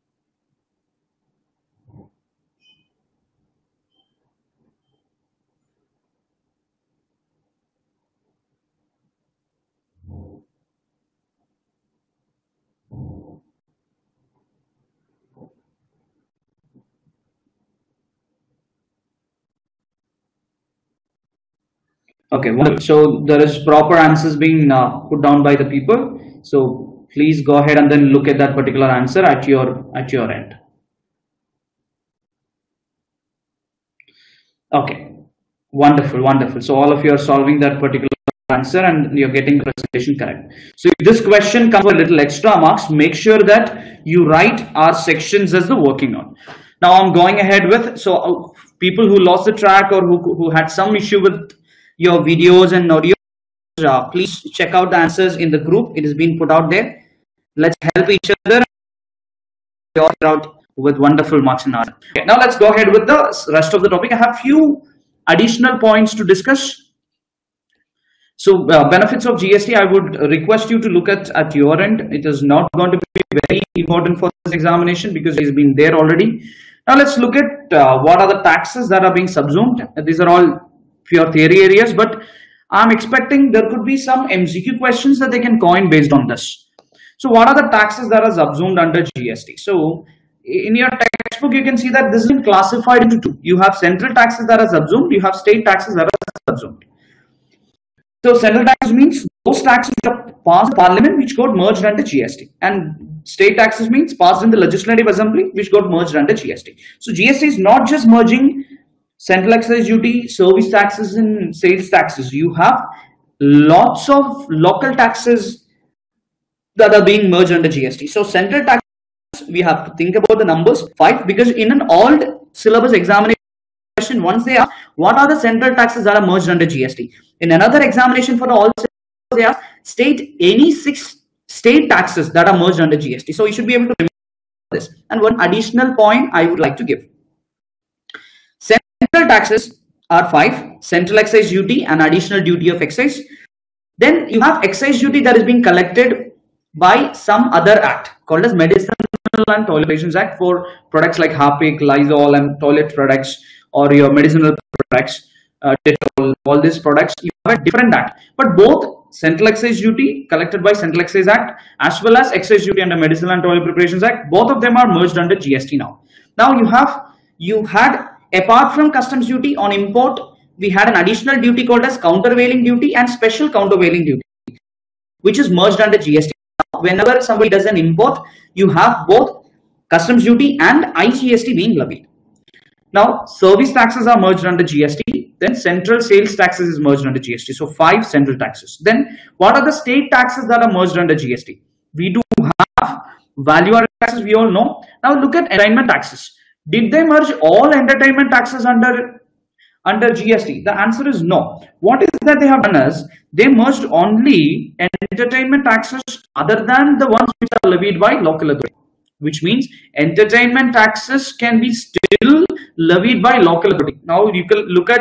Okay, so there is proper answers being put down by the people. So please go ahead and then look at that particular answer at your end. Okay, wonderful, wonderful. So all of you are solving that particular answer and you're getting the presentation correct. So if this question comes with a little extra marks, make sure that you write our sections as the working on. Now I'm going ahead with, so people who lost the track or who had some issue with your videos and audio, please check out the answers in the group. It has been put out there. Let's help each other out with wonderful marks in order. Okay, now let's go ahead with the rest of the topic. I have few additional points to discuss. So benefits of GST, I would request you to look at your end. It is not going to be very important for this examination because it's been there already. Now let's look at what are the taxes that are being subsumed. These are all pure theory areas, but I'm expecting there could be some MCQ questions that they can coin based on this. So what are the taxes that are subsumed under GST? So in your textbook, you can see that this is classified into two. You have central taxes that are subsumed, you have state taxes that are subsumed. So central taxes means those taxes which are passed in parliament which got merged under GST, and state taxes means passed in the legislative assembly which got merged under GST. So GST is not just merging central excise duty, service taxes and sales taxes. You have lots of local taxes that are being merged under GST. So central tax, we have to think about the numbers 5, because in an old syllabus examination once they ask what are the central taxes that are merged under GST. In another examination for the all syllabus they ask state any 6 state taxes that are merged under GST. So you should be able to remember this. And one additional point I would like to give. Central taxes are 5, central excise duty and additional duty of excise. Then you have excise duty that is being collected by some other act called as Medicinal and Toilet Preparations Act for products like Harpic, Lijil and toilet products, or your medicinal products, all these products, you have a different act. But both central excise duty collected by Central Excise Act as well as excise duty under Medicinal and Toilet Preparations Act, both of them are merged under GST now. Now you had, apart from customs duty on import, we had an additional duty called as countervailing duty and special countervailing duty, which is merged under GST. Whenever somebody does an import, you have both customs duty and IGST being levied. Now, service taxes are merged under GST. Then central sales taxes is merged under GST. So 5 central taxes. Then what are the state taxes that are merged under GST? We do have value-added taxes, we all know. Now look at entertainment taxes. Did they merge all entertainment taxes under GST? The answer is no. What is that they have done is they merged only entertainment taxes other than the ones which are levied by local authority, which means entertainment taxes can be still levied by local authority. Now you can look at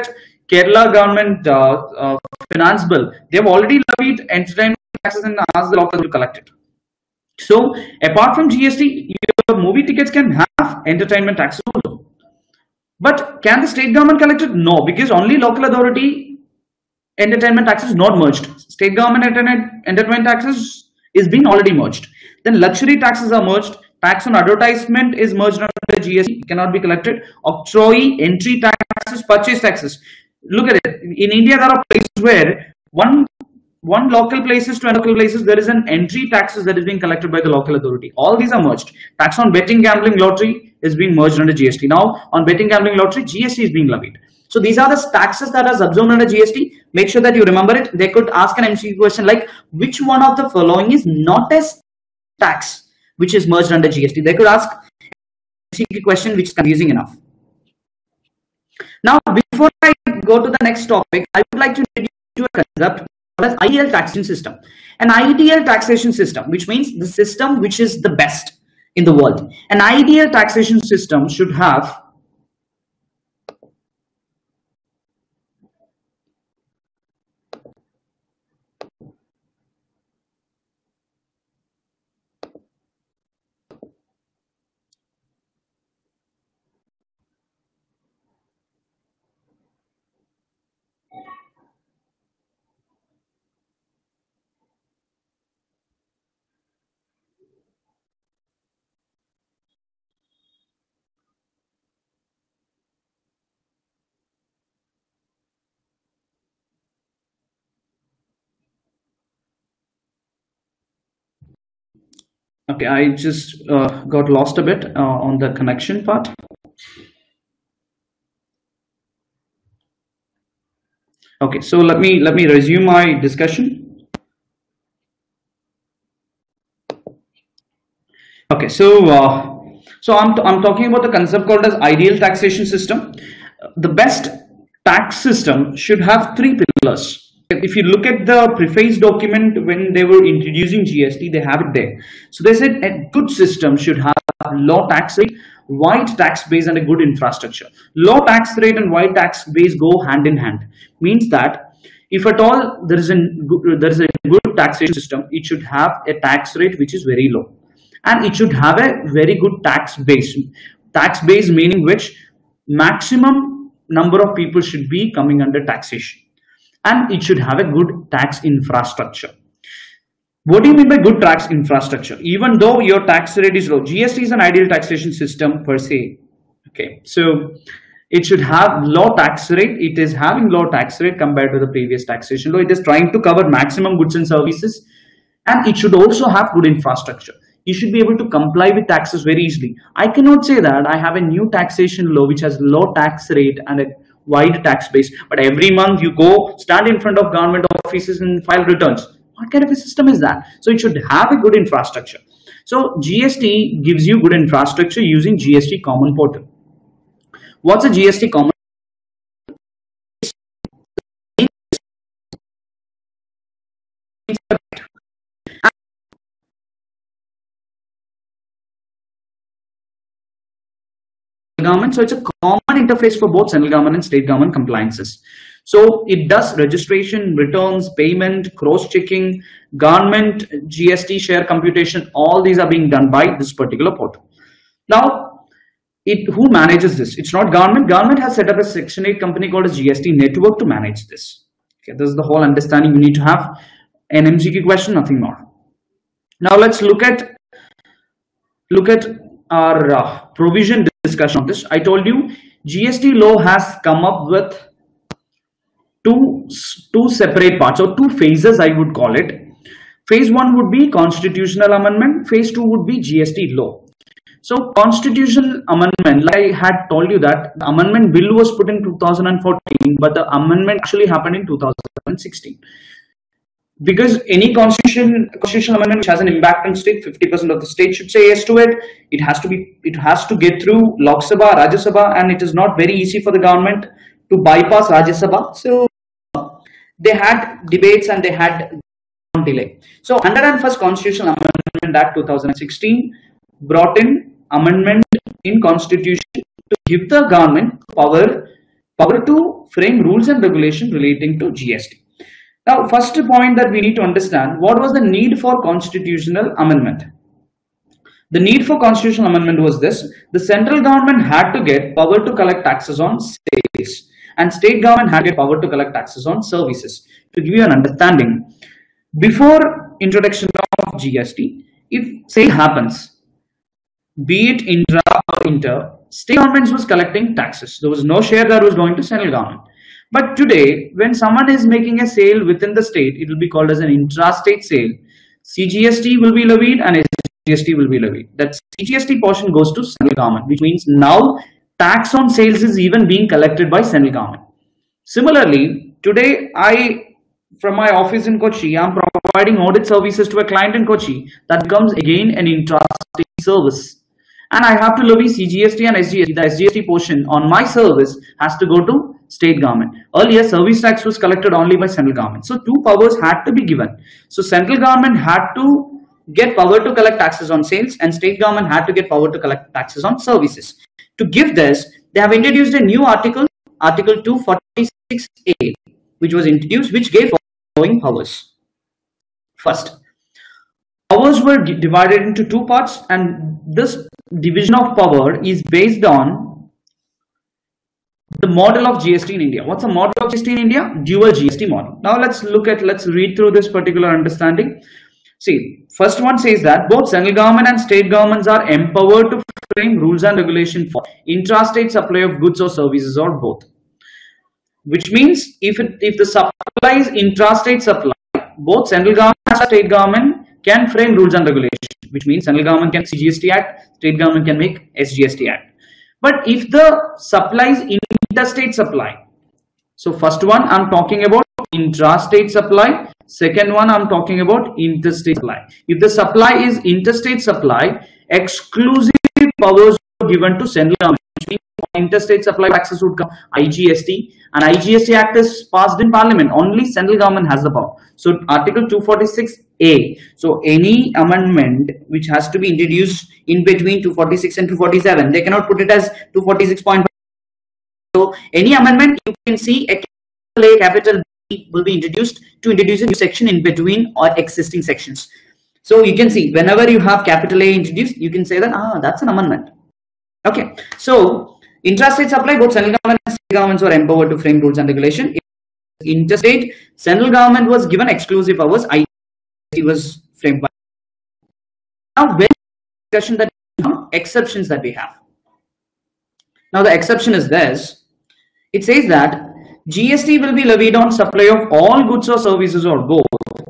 Kerala government finance bill, they've already levied entertainment taxes and asked the local to collect it. So apart from GST, your movie tickets can have entertainment taxes also. But can the state government collect it? No, because only local authority entertainment taxes not merged. State government entertainment taxes is being already merged. Then luxury taxes are merged. Tax on advertisement is merged under GST, cannot be collected. Octroi, entry taxes, purchase taxes. Look at it. In India, there are places where one local places to local places, there is an entry taxes that is being collected by the local authority. All these are merged. Tax on betting, gambling, lottery is being merged under GST. Now, on betting, gambling, lottery, GST is being levied. So these are the taxes that are subsumed under GST. Make sure that you remember it. They could ask an MCQ question like, which one of the following is not a tax which is merged under GST? They could ask MCQ question which is confusing enough. Now, before I go to the next topic, I would like to introduce you a concept called as ideal taxation system. An ideal taxation system, which means the system which is the best in the world. An ideal taxation system should have okay, I just got lost a bit on the connection part. Okay, so let me resume my discussion. Okay, so I'm talking about the concept called as ideal taxation system. The best tax system should have three pillars. If you look at the preface document when they were introducing GST, they have it there. So they said a good system should have low tax rate, wide tax base, and a good infrastructure. Low tax rate and wide tax base go hand in hand. Means that if at all there is a good taxation system, it should have a tax rate which is very low, and it should have a very good tax base. Tax base meaning which maximum number of people should be coming under taxation, and it should have a good tax infrastructure. What do you mean by good tax infrastructure? Even though your tax rate is low, GST is an ideal taxation system per se. Okay, so it should have low tax rate. It is having low tax rate compared to the previous taxation law. It is trying to cover maximum goods and services, and it should also have good infrastructure. You should be able to comply with taxes very easily. I cannot say that I have a new taxation law which has low tax rate and a wide tax base, but every month you go stand in front of government offices and file returns. What kind of a system is that? So it should have a good infrastructure. So GST gives you good infrastructure using GST Common Portal. What's a GST Common? Government, so it's a common interface for both central government and state government compliances. So it does registration, returns, payment, cross-checking, government, GST share computation. All these are being done by this particular portal. Now, who manages this? It's not government. Government has set up a Section 8 company called a GST network to manage this. Okay, this is the whole understanding you need to have. An MCQ question, nothing more. Now let's look at our provision discussion on this. I told you GST law has come up with two separate parts, or two phases I would call it. Phase 1 would be constitutional amendment. Phase 2 would be GST law. So constitutional amendment, like I had told you that the amendment bill was put in 2014, but the amendment actually happened in 2016. Because any constitutional amendment which has an impact on state, 50% of the state should say yes to it. It has to get through Lok Sabha, Rajya Sabha, and it is not very easy for the government to bypass Rajya Sabha. So they had debates and they had delay. So 101st Constitutional Amendment Act 2016 brought in amendment in constitution to give the government power power to frame rules and regulation relating to GST. Now, first point that we need to understand, what was the need for constitutional amendment? The need for constitutional amendment was this: the central government had to get power to collect taxes on sales, and state government had to get power to collect taxes on services. To give you an understanding, before introduction of GST, if sale happens, be it intra or inter, state governments was collecting taxes. There was no share that was going to central government. But today, when someone is making a sale within the state, it will be called as an intrastate sale. CGST will be levied and SGST will be levied. That CGST portion goes to central government, which means now tax on sales is even being collected by central government. Similarly, today from my office in Kochi, I am providing audit services to a client in Kochi. That becomes again an intrastate service. And I have to levy CGST and SGST. The SGST portion on my service has to go to state government. Earlier, service tax was collected only by central government. So two powers had to be given. So central government had to get power to collect taxes on sales, and state government had to get power to collect taxes on services. To give this, they have introduced a new article, Article 246A, which was introduced, which gave following powers. First, powers were divided into two parts, and this division of power is based on the model of GST in India. What's the model of GST in India? Dual GST model. Now let's read through this particular understanding. See, first one says that both central government and state governments are empowered to frame rules and regulation for intrastate supply of goods or services, or both. Which means if the supply is intrastate supply, both central government and state government can frame rules and regulation. Which means central government can CGST Act, state government can make SGST Act. But if the supply is interstate supply, so first one I'm talking about intrastate supply, second one I'm talking about interstate supply. If the supply is interstate supply, exclusive powers are given to central government. Which means interstate supply taxes would come IGST, and IGST Act is passed in Parliament. Only central government has the power. So Article 246A. So any amendment which has to be introduced in between 246 and 247, they cannot put it as 246.5. So any amendment, you can see a capital A, capital B will be introduced to introduce a new section in between or existing sections. So you can see whenever you have capital A introduced, you can say that that's an amendment. Okay, so intrastate supply, both central government and state governments were empowered to frame rules and regulation. Interstate, central government was given exclusive powers. IGST was framed by. Now, when discussion that exceptions that we have. Now, the exception is this. It says that GST will be levied on supply of all goods or services, or both,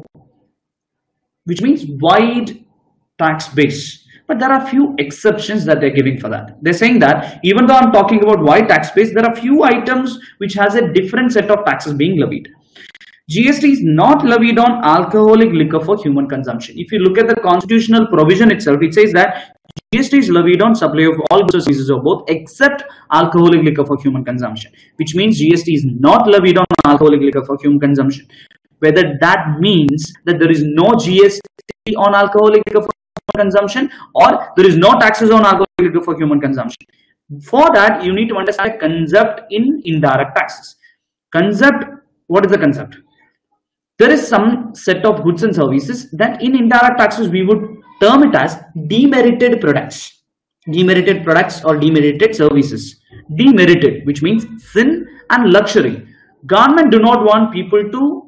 which means wide tax base. But there are few exceptions that they're giving for that. They're saying that even though I'm talking about wide tax base, there are few items which has a different set of taxes being levied. GST is not levied on alcoholic liquor for human consumption. If you look at the constitutional provision itself, it says that GST is levied on supply of all goods or services, or both, except alcoholic liquor for human consumption. Which means GST is not levied on alcoholic liquor for human consumption. Whether that means that there is no GST on alcoholic liquor for consumption, or there is no taxes on alcoholic liquor for human consumption. For that, you need to understand a concept in indirect taxes. Concept, what is the concept? There is some set of goods and services that in indirect taxes we would term it as demerited products. Demerited products or demerited services. Demerited, which means sin and luxury. Government do not want people to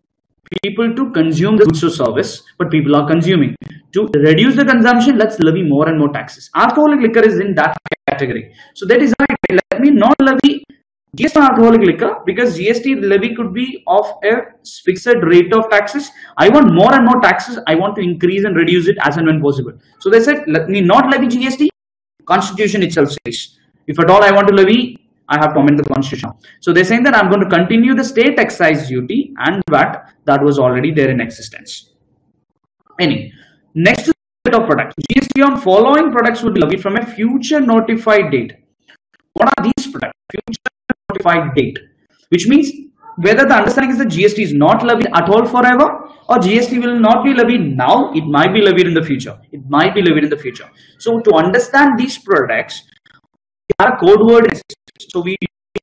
consume the goods or service, but people are consuming. To reduce the consumption, let's levy more and more taxes. Alcoholic liquor is in that category. So that is right. Let me not levy GST on alcoholic liquor, because GST levy could be of a fixed rate of taxes. I want more and more taxes. I want to increase and reduce it as and when possible. So they said, let me not levy GST. Constitution itself says, if at all I want to levy, I have to amend the constitution. So they're saying that I'm going to continue the state excise duty and VAT that was already there in existence. Next to the set of products, GST on following products would be levied from a future notified date. What are these products? Future notified date, which means whether the understanding is that GST is not levied at all forever, or GST will not be levied now, it might be levied in the future. It might be levied in the future. So to understand these products, there are code word. So we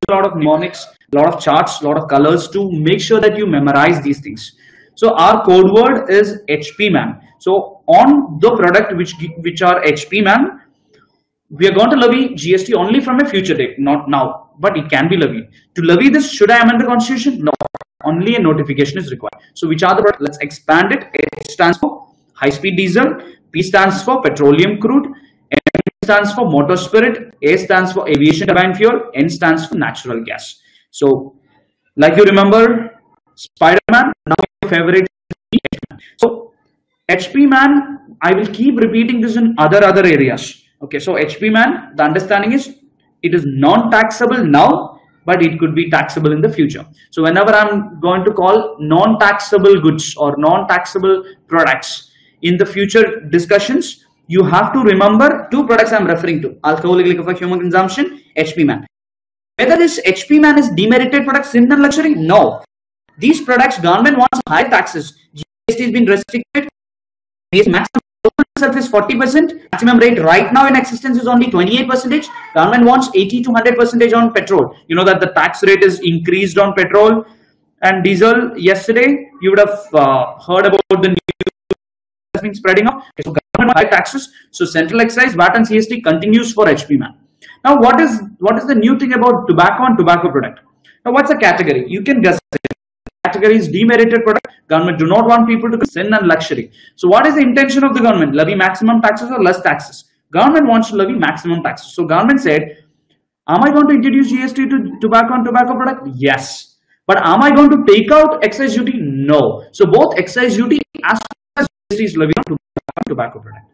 a lot of mnemonics, a lot of charts, a lot of colors to make sure that you memorize these things. So our code word is HPMAN. So on the product which are HPMAN, we are going to levy GST only from a future date, not now, but it can be levied. To levy this, should I amend the constitution? No, only a notification is required. So which are the products? Let's expand it. H stands for high speed diesel, P stands for petroleum crude, M stands for motor spirit, A stands for aviation turbine fuel, N stands for natural gas. So like you remember Spider-Man, now your favorite is HPMAN. So HPMAN, I will keep repeating this in other areas. Okay, so HPMAN, the understanding is it is non-taxable now, but it could be taxable in the future. So whenever I'm going to call non-taxable goods or non-taxable products in the future discussions, you have to remember two products I'm referring to: alcoholic liquor for human consumption, HPMAN. Whether this HPMAN is demerited product, sin and luxury? No. These products, government wants high taxes. GST has been restricted. Maximum itself is 40%. Maximum rate right now in existence is only 28%. Government wants 80 to 100% on petrol. You know that the tax rate is increased on petrol and diesel. Yesterday, you would have heard about the news that's been spreading out. So government high taxes. So central excise, VAT and CST continues for HPMAN. Now, what is the new thing about tobacco and tobacco product? Now, what's the category? You can guess it. Category is demerited product. Government do not want people to sin and luxury. So what is the intention of the government? Levy maximum taxes or less taxes? Government wants to levy maximum taxes. So government said, am I going to introduce GST to tobacco and tobacco product? Yes. But am I going to take out excise duty? No. So both excise duty as well as GST is levied on tobacco product.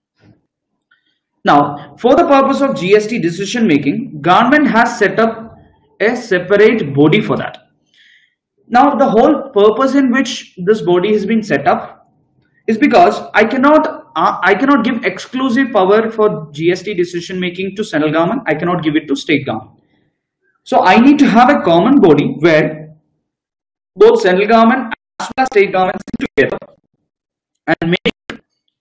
Now, for the purpose of GST decision making, government has set up a separate body for that. Now, the whole purpose in which this body has been set up is because I cannot give exclusive power for GST decision making to central government. I cannot give it to state government. So I need to have a common body where both central government as well as state government sit together and make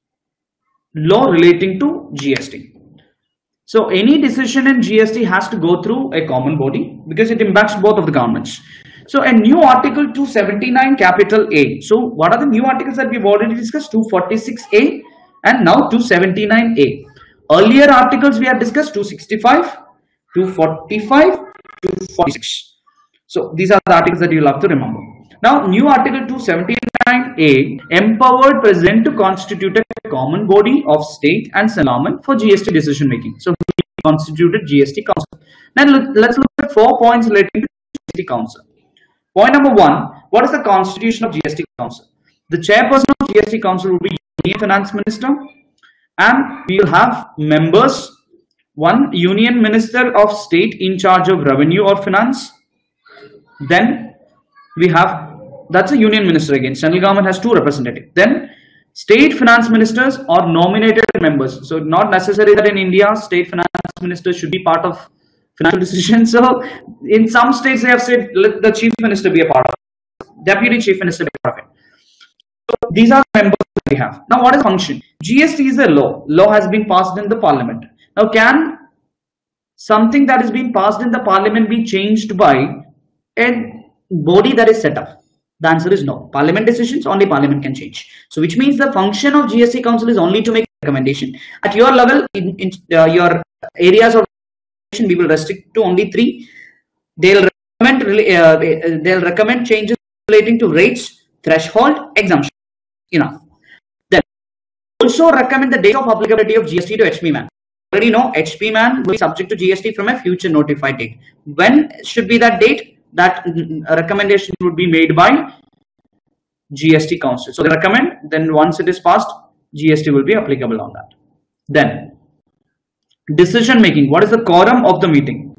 law relating to GST. So any decision in GST has to go through a common body because it impacts both of the governments. So a new article 279 capital A. So what are the new articles that we've already discussed? 246A and now 279A. Earlier articles we had discussed 265, 245, 246. So these are the articles that you'll have to remember. Now new article 279A empowered president to constitute a common body of state and central government for GST decision making. So he constituted GST council. Now let's look at 4 points relating to GST council. Point number 1, what is the constitution of GST Council? The chairperson of GST Council will be Union Finance Minister, and we will have members, one Union Minister of State in charge of Revenue or Finance. Then we have, that's a Union Minister again, central government has 2 representatives. Then State Finance Ministers or nominated members. So not necessary that in India, State Finance Ministers should be part of financial decisions. So in some states they have said let the chief minister be a part of it, deputy chief minister be a part of it. So these are the members that we have. Now what is function? GST is a law. Law has been passed in the parliament. Now can something that has been passed in the parliament be changed by a body that is set up? The answer is no. Parliament decisions only parliament can change. So which means the function of GST council is only to make recommendation. At your level, in your areas of we will restrict to only 3. They'll recommend changes relating to rates, threshold, exemption. Enough. Then also recommend the date of applicability of GST to HPMAN. Already know HPMAN will be subject to GST from a future notified date. When should be that date? That recommendation would be made by GST Council. So they recommend, then once it is passed, GST will be applicable on that. Then decision making. What is the quorum of the meeting?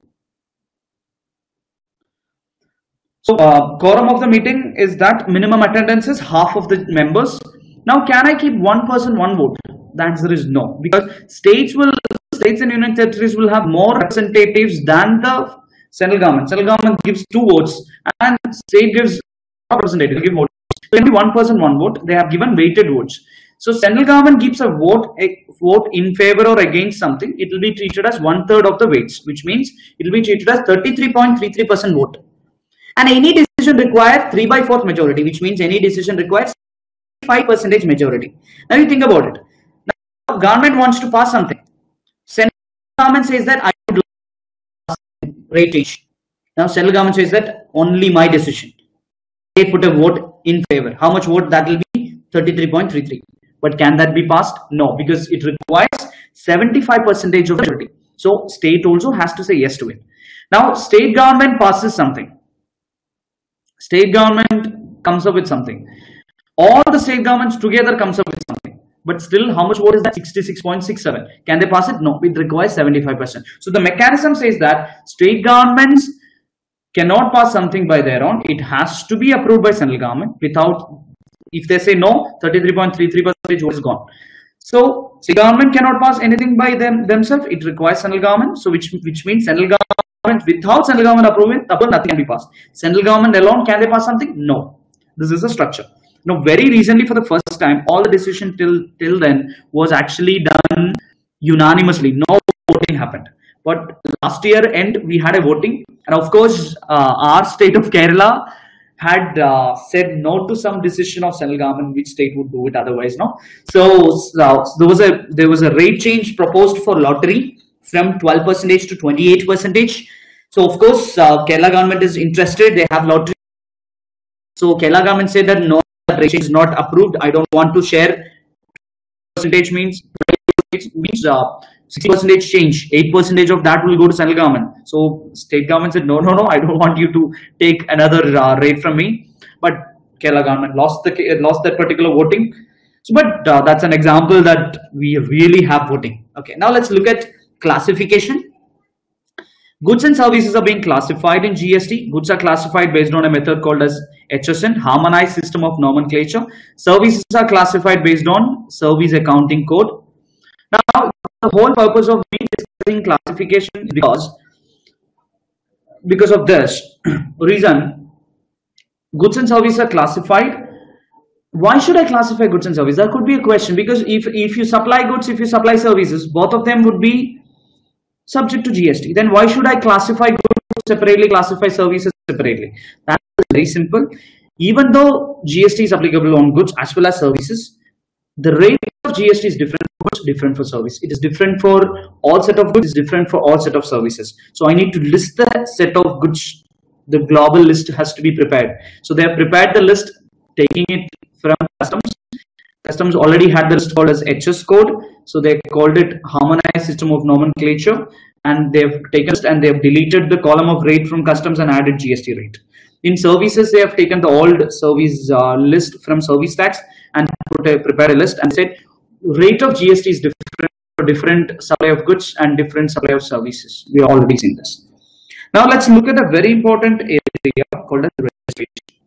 So quorum of the meeting is that minimum attendance is half of the members. Now can I keep one person, one vote? The answer is no, because states and union territories will have more representatives than the central government. Central government gives 2 votes and state gives representative, give votes. So only one person, one vote. They have given weighted votes. So central government gives a vote in favor or against something, it will be treated as 1/3 of the weights, which means it will be treated as 33.33% vote. And any decision requires 3/4 majority, which means any decision requires 5% majority. Now you think about it. Now government wants to pass something. Central government says that I would like rate change. Now central government says that only my decision. They put a vote in favor. How much vote that will be? 33.33. But can that be passed? No, because it requires 75% of the majority. So state also has to say yes to it. Now state government passes something. State government comes up with something. All the state governments together comes up with something. But still, how much vote is that? 66.67. Can they pass it? No, it requires 75%. So the mechanism says that state governments cannot pass something by their own. It has to be approved by central government. Without, if they say no, 33.33% vote is gone. So state government cannot pass anything by themselves. It requires central government. So which means central government, without central government approval, nothing can be passed. Central government alone, can they pass something? No. This is a structure. Now, very recently, for the first time, all the decision till then was actually done unanimously. No voting happened. But last year end, we had a voting, and of course, our state of Kerala had said no to some decision of central government, which state would do it otherwise. No, so there was a rate change proposed for lottery from 12% to 28%. So of course, Kerala government is interested. They have lottery. So Kerala government said that no, rate change is not approved. I don't want to share. Percentage means 60% change. 8% of that will go to central government. So state government said no, I don't want you to take another rate from me. But Kerala government lost that particular voting. So, but that's an example that we really have voting. Okay, now let's look at classification. Goods and services are being classified in GST. Goods are classified based on a method called as HSN, Harmonized System of Nomenclature. Services are classified based on Service Accounting Code. Now, the whole purpose of me discussing classification is because of this reason. Goods and services are classified. Why should I classify goods and services? That could be a question, because if you supply goods, if you supply services, both of them would be subject to GST. Then why should I classify goods separately, classify services separately? That is very simple. Even though GST is applicable on goods as well as services, the rate of GST is different for goods, different for service. It is different for all set of goods, different for all set of services. So I need to list the set of goods. The global list has to be prepared. So they have prepared the list, taking it from customs. Customs already had the list called as HS code, so they called it Harmonized System of Nomenclature, and they've taken it and they've deleted the column of rate from customs and added GST rate. In services, they have taken the old service list from service tax and prepared a list and said rate of GST is different for different supply of goods and different supply of services. We have already seen this. Now let's look at a very important area called as registration.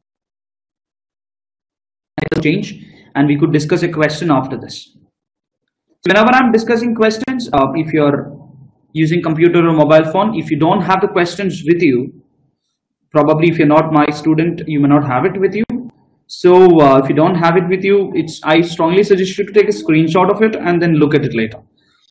Change. And we could discuss a question after this. So whenever I'm discussing questions, if you're using computer or mobile phone, if you don't have the questions with you, probably if you're not my student, you may not have it with you. So if you don't have it with you, I strongly suggest you to take a screenshot of it and then look at it later.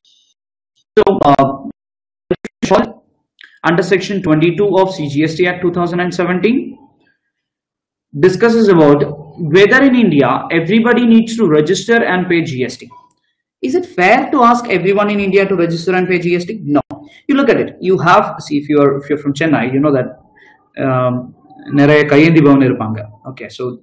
So under section 22 of CGST Act 2017 discusses about whether in India everybody needs to register and pay GST. Is it fair to ask everyone in India to register and pay GST? No. You look at it. You have, see, if you're from Chennai, you know that okay, so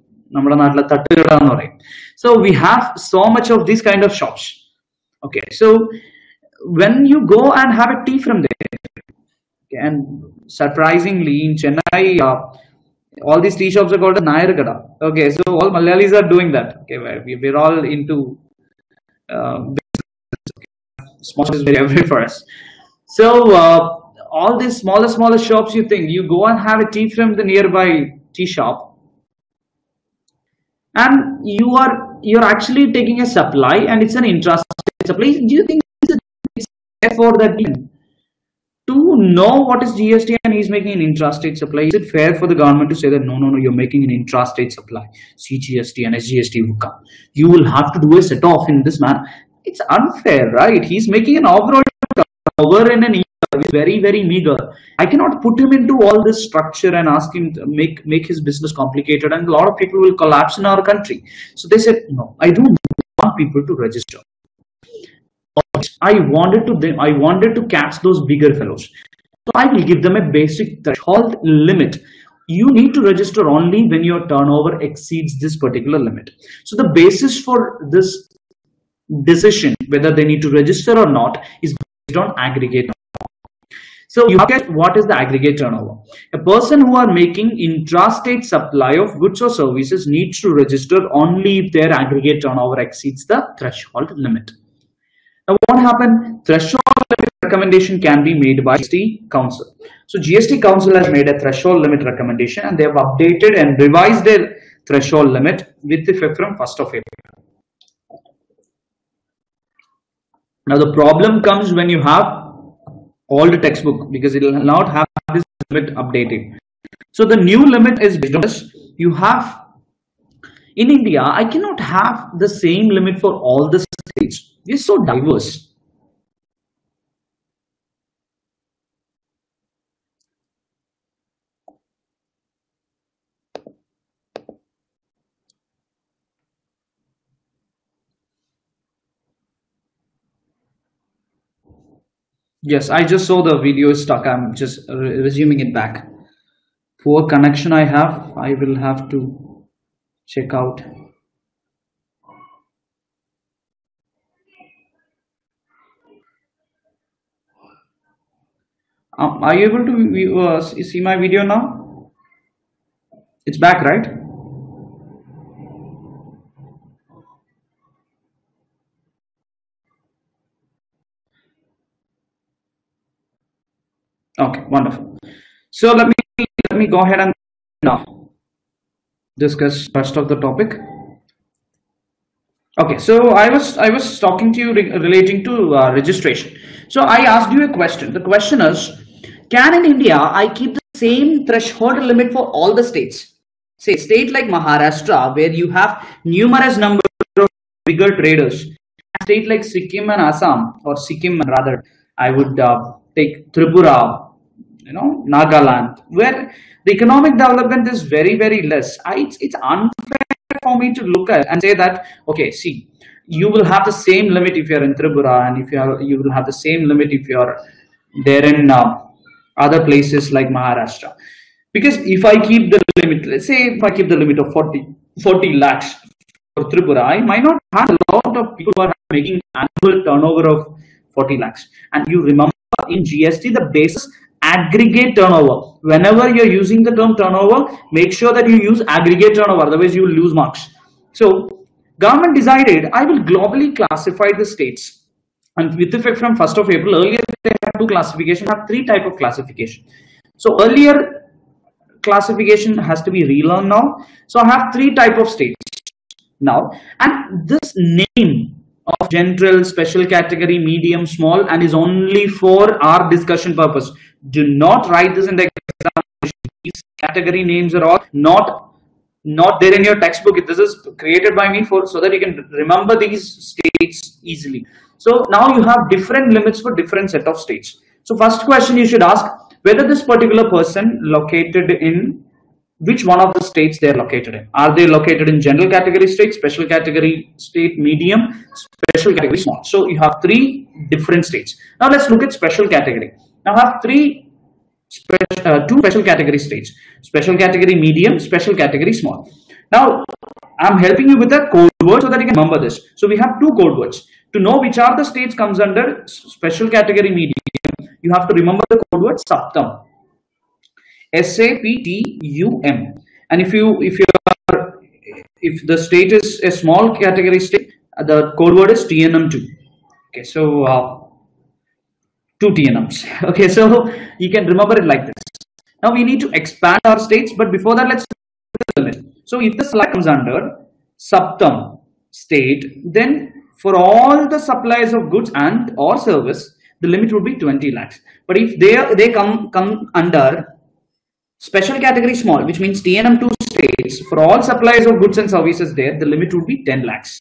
so we have so much of this kind of shops. Okay, so when you go and have a tea from there, and surprisingly in Chennai, all these tea shops are called a Nair Gada. Okay, so all Malayalis are doing that. Okay, we're all into small is very every for us. So all these smaller shops, you think you go and have a tea from the nearby tea shop, and you're actually taking a supply, and it's an intrastate supply. Do you think it's fair for that? to know what is GST and he's making an intrastate supply. Is it fair for the government to say that no, you're making an intrastate supply, CGST and SGST will come. You will have to do a set off in this manner. It's unfair, right? He's making an overall turnover in an year is very, very meager. I cannot put him into all this structure and ask him to make his business complicated, and a lot of people will collapse in our country. So they said, no, I don't want people to register. I wanted to catch those bigger fellows. So I will give them a basic threshold limit. You need to register only when your turnover exceeds this particular limit. So the basis for this decision, whether they need to register or not, is based on aggregate. So you look at what is the aggregate turnover. A person who are making intrastate supply of goods or services needs to register only if their aggregate turnover exceeds the threshold limit. Now what happened? Threshold limit recommendation can be made by GST Council. So GST Council has made a threshold limit recommendation and they have updated and revised their threshold limit with effect from 1st of April. Now the problem comes when you have all the textbook, because it will not have this limit updated. So the new limit is based on this. You have in India, I cannot have the same limit for all the states. It's so diverse. Yes, I just saw the video is stuck. I'm just resuming it back. Poor connection I have. I will have to check out. Are you able to see my video now? It's back, right? Okay, wonderful. So let me go ahead and now discuss rest of the topic. Okay, so I was talking to you relating to registration. So I asked you a question. The question is, can in India I keep the same threshold limit for all the states? Say state like Maharashtra, where you have numerous number of bigger traders. State like Sikkim and Assam, or Sikkim rather, I would take Tripura, Nagaland, where the economic development is very, very less. It's unfair for me to look at and say that, okay, see, you will have the same limit if you're in Tripura, and if you will have the same limit if you're there in other places like Maharashtra. Because if I keep the limit, let's say if I keep the limit of 40 lakhs for Tripura, I might not have a lot of people who are making annual turnover of 40 lakhs. And you remember in GST, the basis aggregate turnover. Whenever you're using the term turnover, make sure that you use aggregate turnover, otherwise you will lose marks. So government decided I will globally classify the states, and with effect from 1st of April, earlier they had two classifications, have three type of classification. So earlier classification has to be relearned now. So I have three type of states now, and this name of general, special category, medium, small, and is only for our discussion purpose. Do not write this in the exam. These category names are all not there in your textbook. This is created by me so that you can remember these states easily. So now you have different limits for different set of states. So first question you should ask, whether this particular person located in which one of the states they are located in. Are they located in general category state, special category state, medium, special category small? So you have three different states. Now let's look at special category. Now I have two special category states: special category medium, special category small. Now I'm helping you with a code word so that you can remember this. So we have two code words. To know which are the states comes under special category medium, you have to remember the code word SAPTUM. SAPTUM. And if the state is a small category state, the code word is TNM2. Okay, so 2 TNMs. Okay, so you can remember it like this. Now we need to expand our states, but before that, let's look at the limit. So if the slide comes under SAPTUM state, then for all the supplies of goods and or service, the limit would be 20 lakhs. But if they come under special category small, which means TNM2 states, for all suppliers of goods and services there, the limit would be 10 lakhs.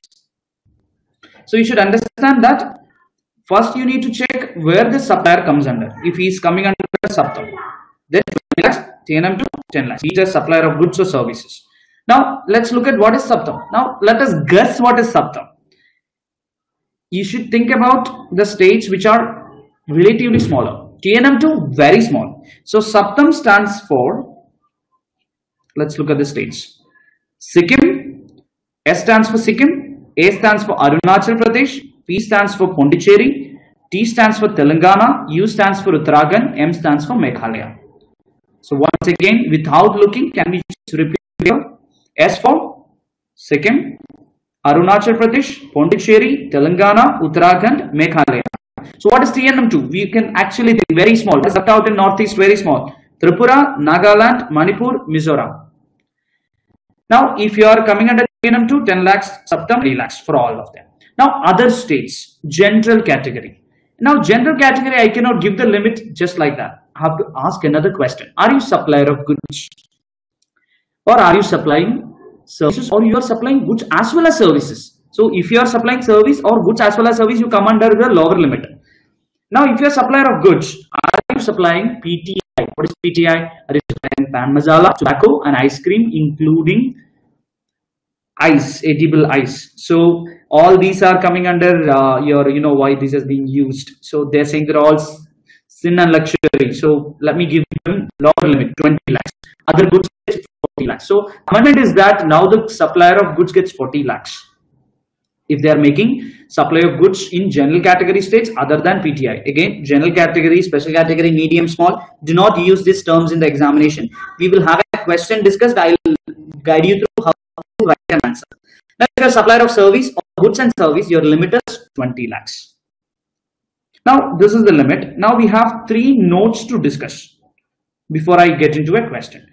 So you should understand that first you need to check where the supplier comes under. If he is coming under Saptam, then 20 lakhs, TNM2, 10 lakhs. He is a supplier of goods or services. Now let's look at what is Saptam. Now let us guess what is Saptam. You should think about the states which are relatively smaller. TNM2 very small. So Saptam stands for, let's look at the states. Sikkim, S stands for Sikkim, A stands for Arunachal Pradesh, P stands for Pondicherry, T stands for Telangana, U stands for Uttarakhand, M stands for Meghalaya. So once again, without looking, can we just repeat here? S for Sikkim, Arunachal Pradesh, Pondicherry, Telangana, Uttarakhand, Meghalaya. So what is TNM2? We can actually think very small. It is out in northeast, very small. Tripura, Nagaland, Manipur, Mizoram. Now, if you are coming under TNM2, 10 lakhs, Saptam, 3 lakhs for all of them. Now, other states, general category. Now, general category, I cannot give the limit just like that. I have to ask another question. Are you supplier of goods? Or are you supplying services, or you are supplying goods as well as services? So if you are supplying service or goods as well as service, you come under the lower limit. Now, if you are supplier of goods, are you supplying PTI? What is PTI? Are you supplying pan masala, tobacco, and ice cream, including ice, edible ice? So all these are coming under your, why this is being used. So they're saying they're all sin and luxury. So let me give them lower limit, 20 lakhs. Other goods get 40 lakhs. So amendment is that now the supplier of goods gets 40 lakhs. If they are making supply of goods in general category states other than PTI. Again, general category, special category, medium, small, do not use these terms in the examination. We will have a question discussed. I will guide you through how to write an answer. Now, if you are supplier of service or goods and service, your limit is 20 lakhs. Now, this is the limit. Now, we have 3 notes to discuss before I get into a question.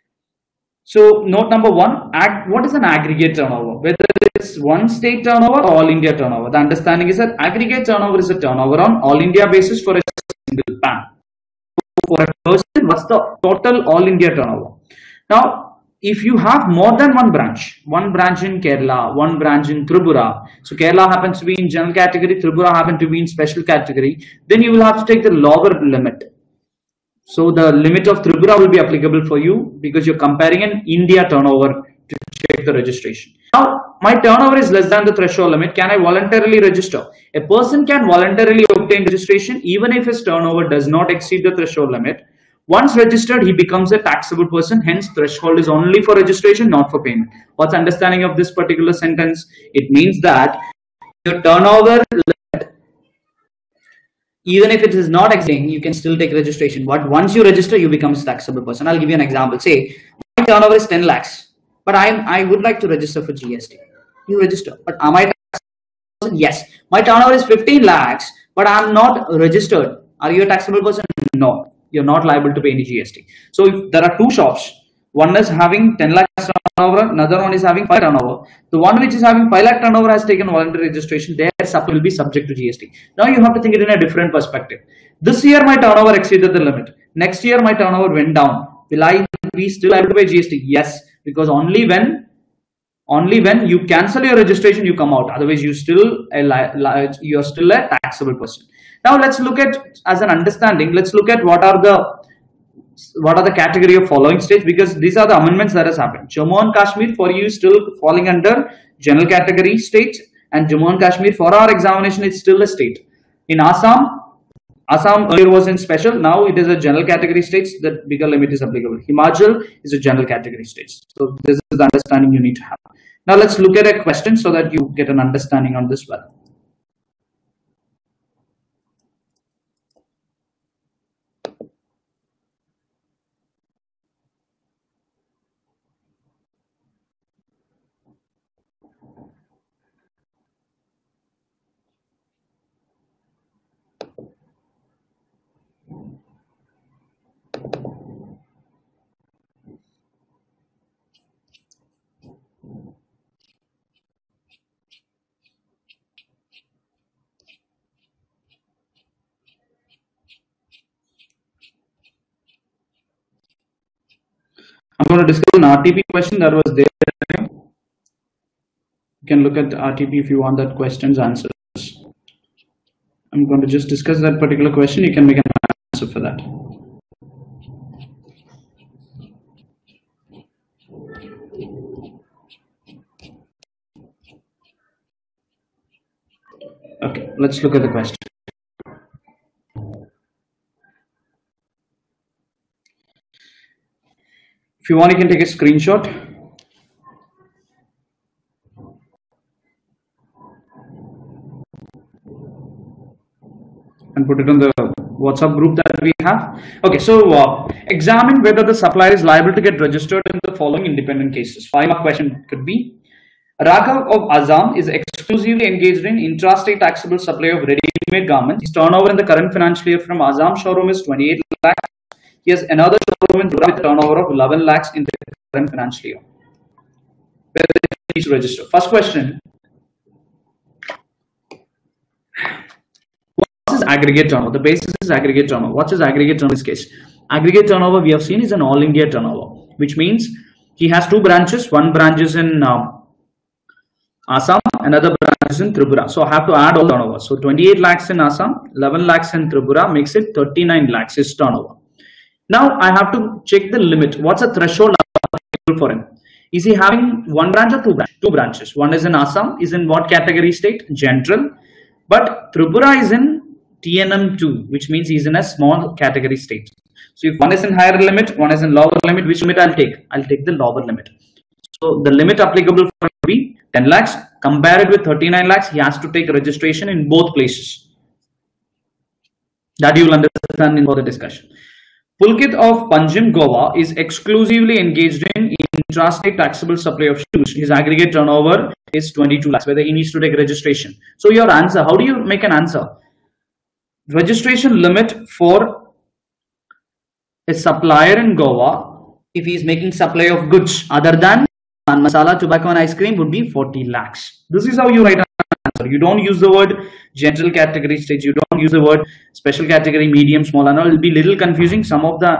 So, note number 1, what is an aggregate turnover? Whether it's one state turnover or all India turnover. The understanding is that aggregate turnover is a turnover on all India basis for a single PAN. For a person, what's the total all India turnover? Now, if you have more than one branch in Kerala, one branch in Tripura, so Kerala happens to be in general category, Tripura happens to be in special category, then you will have to take the lower limit. So the limit of Tripura will be applicable for you because you're comparing an India turnover to check the registration. Now, my turnover is less than the threshold limit. Can I voluntarily register? A person can voluntarily obtain registration even if his turnover does not exceed the threshold limit. Once registered, he becomes a taxable person. Hence, threshold is only for registration, not for payment. What's understanding of this particular sentence? It means that your turnover, even if it is not exceeding, you can still take registration. But once you register, you become a taxable person. I'll give you an example. Say, my turnover is 10 lakhs, but I would like to register for GST. You register, but am I a taxable person? Yes. My turnover is 15 lakhs, but I'm not registered. Are you a taxable person? No. You're not liable to pay any GST. So if there are 2 shops, one is having 10 lakhs turnover, another one is having 5 turnover. The one which is having 5 lakh turnover has taken voluntary registration. Their supply will be subject to GST. Now you have to think it in a different perspective. This year my turnover exceeded the limit. Next year my turnover went down. Will I be still able to pay GST? Yes, because only when you cancel your registration you come out. Otherwise you're still a taxable person. Now let's look at, as an understanding, let's look at what are the category of following states, because these are the amendments that has happened. Jammu and Kashmir for you still falling under general category state, and Jammu and Kashmir for our examination is still a state. In Assam earlier was in special, now it is a general category states. The bigger limit is applicable. Himachal is a general category states. So this is the understanding you need to have. Now let's look at a question so that you get an understanding on this well. going to discuss an RTP question that was there. You can look at the RTP if you want that question's answers. I'm going to just discuss that particular question. You can make an answer for that. Okay, let's look at the question. If you want, you can take a screenshot and put it on the WhatsApp group that we have. Okay, so examine whether the supplier is liable to get registered in the following independent cases. 5-mark question could be: Raghav of Assam is exclusively engaged in intrastate taxable supply of ready-made garments. His turnover in the current financial year from Assam showroom is 28 lakhs. He has another showroom in Tripura with a turnover of 11 lakhs in the current financial year. Whether he needs to register. First question: what's his aggregate turnover? The basis is aggregate turnover. What's his aggregate turnover in this case? Aggregate turnover we have seen is an all India turnover, which means he has 2 branches. One branch is in Assam, another branch is in Tripura. So I have to add all turnover. So 28 lakhs in Assam, 11 lakhs in Tripura makes it 39 lakhs is turnover. Now I have to check the limit. What's the threshold for him? Is he having 1 branch or 2 branches? 2 branches. One is in Assam. Is in what category state? General. But Tripura is in TNM2, which means he's in a small category state. So if one is in higher limit, one is in lower limit, which limit I'll take? I'll take the lower limit. So the limit applicable for him will be 10 lakhs. Compare it with 39 lakhs. He has to take registration in both places. That you will understand in further discussion. Pulkit of Panjim, Goa is exclusively engaged in intrastate taxable supply of shoes. His aggregate turnover is 22 lakhs. Whether he needs to take registration. So your answer, how do you make an answer? Registration limit for a supplier in Goa, if he is making supply of goods other than pan masala, tobacco and ice cream, would be 40 lakhs. This is how you write an answer. You don't use the word general category stage. You don't use the word special category, medium, small, and all. It will be little confusing. Some of the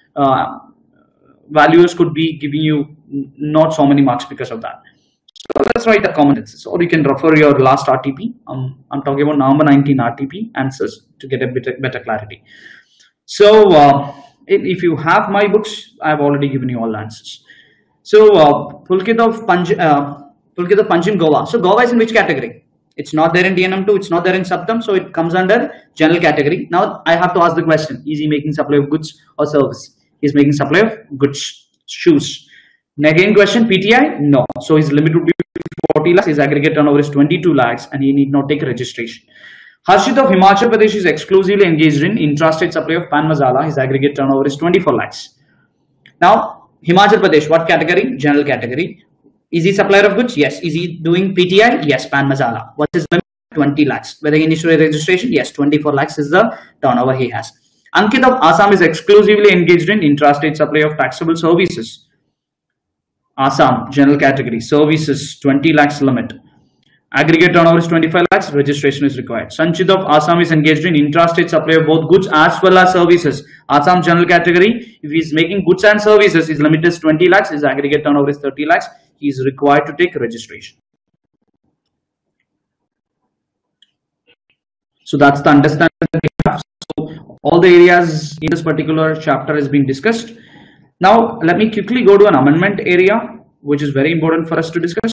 values could be giving you not so many marks because of that. So let's write the common answers, or you can refer your last RTP. I'm talking about November 19 RTP answers to get a better clarity. So if you have my books, I've already given you all the answers. So Pulkit of Panjim, Goa. So Goa is in which category? It's not there in DNM2, it's not there in Saptam, so it comes under general category. Now I have to ask the question: is he making supply of goods or service? He's making supply of goods, shoes. Again question, PTI? No. So his limit would be 40 lakhs, his aggregate turnover is 22 lakhs, and he need not take registration. Harshit of Himachal Pradesh is exclusively engaged in intrastate supply of pan masala. His aggregate turnover is 24 lakhs. Now, Himachal Pradesh, what category? General category. Is he supplier of goods? Yes. Is he doing PTI? Yes, pan masala. What is the limit? 20 lakhs. Whether he needs to registration? Yes, 24 lakhs is the turnover he has. Ankit of Assam is exclusively engaged in intrastate supply of taxable services. Assam, general category, services, 20 lakhs limit. Aggregate turnover is 25 lakhs, registration is required. Sanchit of Assam is engaged in intrastate supply of both goods as well as services. Assam, general category, if he is making goods and services, his limit is 20 lakhs, his aggregate turnover is 30 lakhs, he is required to take registration. So that's the understanding that we have. So all the areas in this particular chapter is being discussed. Now, let me quickly go to an amendment area, which is very important for us to discuss.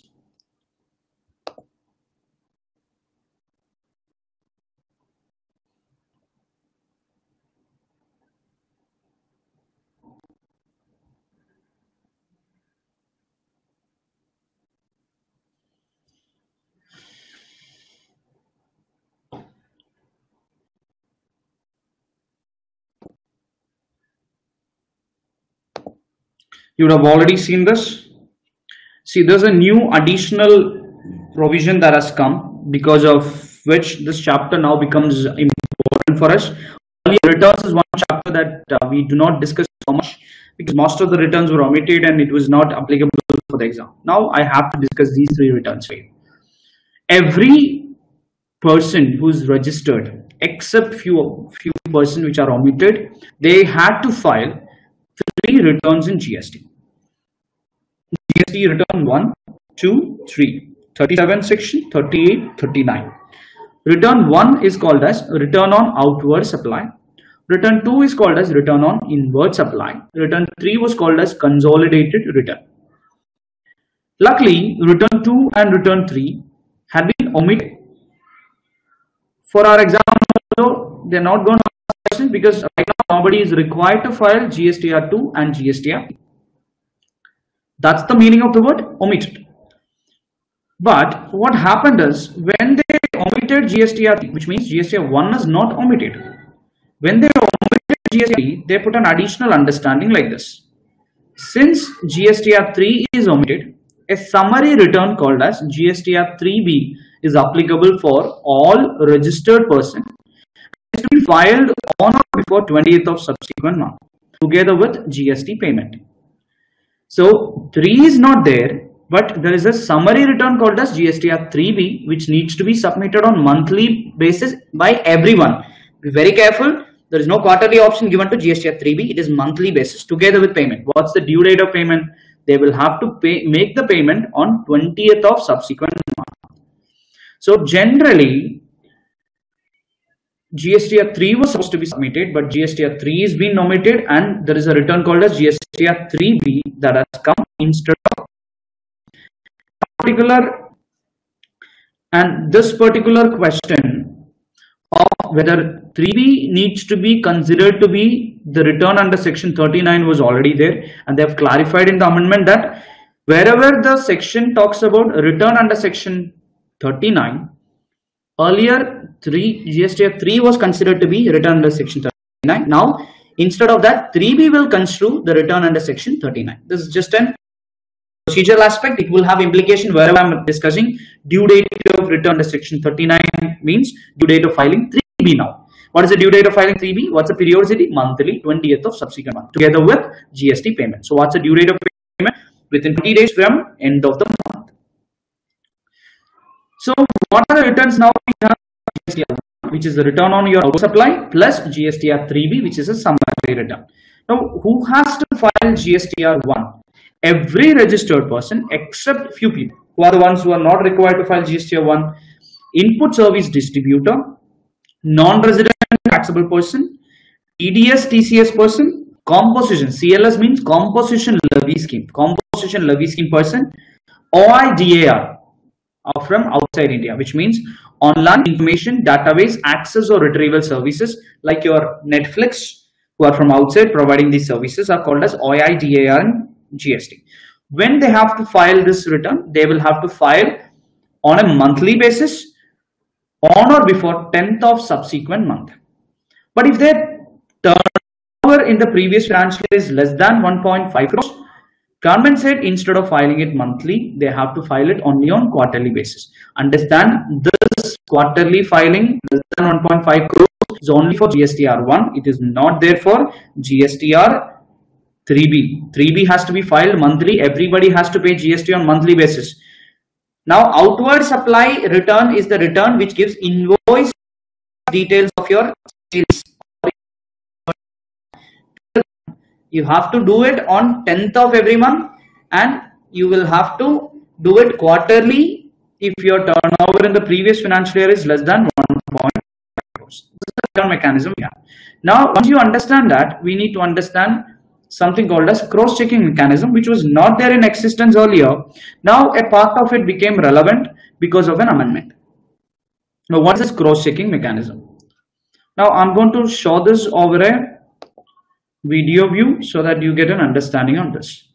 You would have already seen this. See, there's a new additional provision that has come, because of which this chapter now becomes important for us. Earlier, returns is one chapter that we do not discuss so much, because most of the returns were omitted and it was not applicable for the exam. Now I have to discuss these 3 returns for you. Every person who's registered, except few person which are omitted, they had to file 3 returns in GST. GST return 1, 2, 3, 37 section, 38, 39. Return 1 is called as return on outward supply. Return 2 is called as return on inward supply. Return 3 was called as consolidated return. Luckily, return 2 and return 3 had been omitted. For our example, they are not going to ask questions because right now nobody is required to file GSTR2 and GSTR. That's the meaning of the word omitted. But what happened is when they omitted GSTR, which means GSTR1 is not omitted. When they omitted GSTR, they put an additional understanding like this. Since GSTR3 is omitted, a summary return called as GSTR3B is applicable for all registered persons. It is to be filed on or before 20th of subsequent month together with GST payment. So 3 is not there, but there is a summary return called as GSTR3B which needs to be submitted on monthly basis by everyone. Be very careful. There is no quarterly option given to GSTR3B. It is monthly basis together with payment. What's the due date of payment? They will have to make the payment on 20th of subsequent month. So generally, GSTR3 was supposed to be submitted, but GSTR3 is being omitted, and there is a return called as GSTR3B that has come instead of particular. And this particular question of whether 3B needs to be considered to be the return under section 39 was already there, and they have clarified in the amendment that wherever the section talks about return under section 39, earlier GSTR3 was considered to be return under section 39. Now instead of that, 3B will construe the return under section 39. This is just an procedural aspect. It will have implication wherever I am discussing. Due date of return under section 39 means due date of filing 3B now. What is the due date of filing 3B? What's the periodicity? Monthly, 20th of subsequent month together with GST payment. So what's the due date of payment? Within 20 days from end of the month. So what are the returns now? We have GSTR1, which is the return on your outward supply, plus GSTR3B, which is a summary return. Now who has to file GSTR1? Every registered person except few people who are the ones who are not required to file GSTR1. Input service distributor, non-resident taxable person, TDS TCS person, composition, CLS means composition levy scheme, composition levy scheme person, OIDAR from outside India, which means online information database access or retrieval services like your Netflix, who are from outside providing these services, are called as OIDAR and GST. When they have to file this return, they will have to file on a monthly basis on or before 10th of subsequent month. But if their turnover in the previous financial year is less than 1.5 crores, government said instead of filing it monthly, they have to file it only on quarterly basis. Understand, this quarterly filing less than 1.5 crores is only for GSTR1. It is not there for GSTR3B. 3B has to be filed monthly. Everybody has to pay GST on monthly basis. Now, outward supply return is the return which gives invoice details of your sales. You have to do it on 10th of every month, and you will have to do it quarterly if your turnover in the previous financial year is less than 1.5 crores. This is the return mechanism we have. Now, once you understand that, we need to understand something called as cross-checking mechanism, which was not there in existence earlier. Now a part of it became relevant because of an amendment. Now what is this cross-checking mechanism? Now I'm going to show this over a video view so that you get an understanding on this.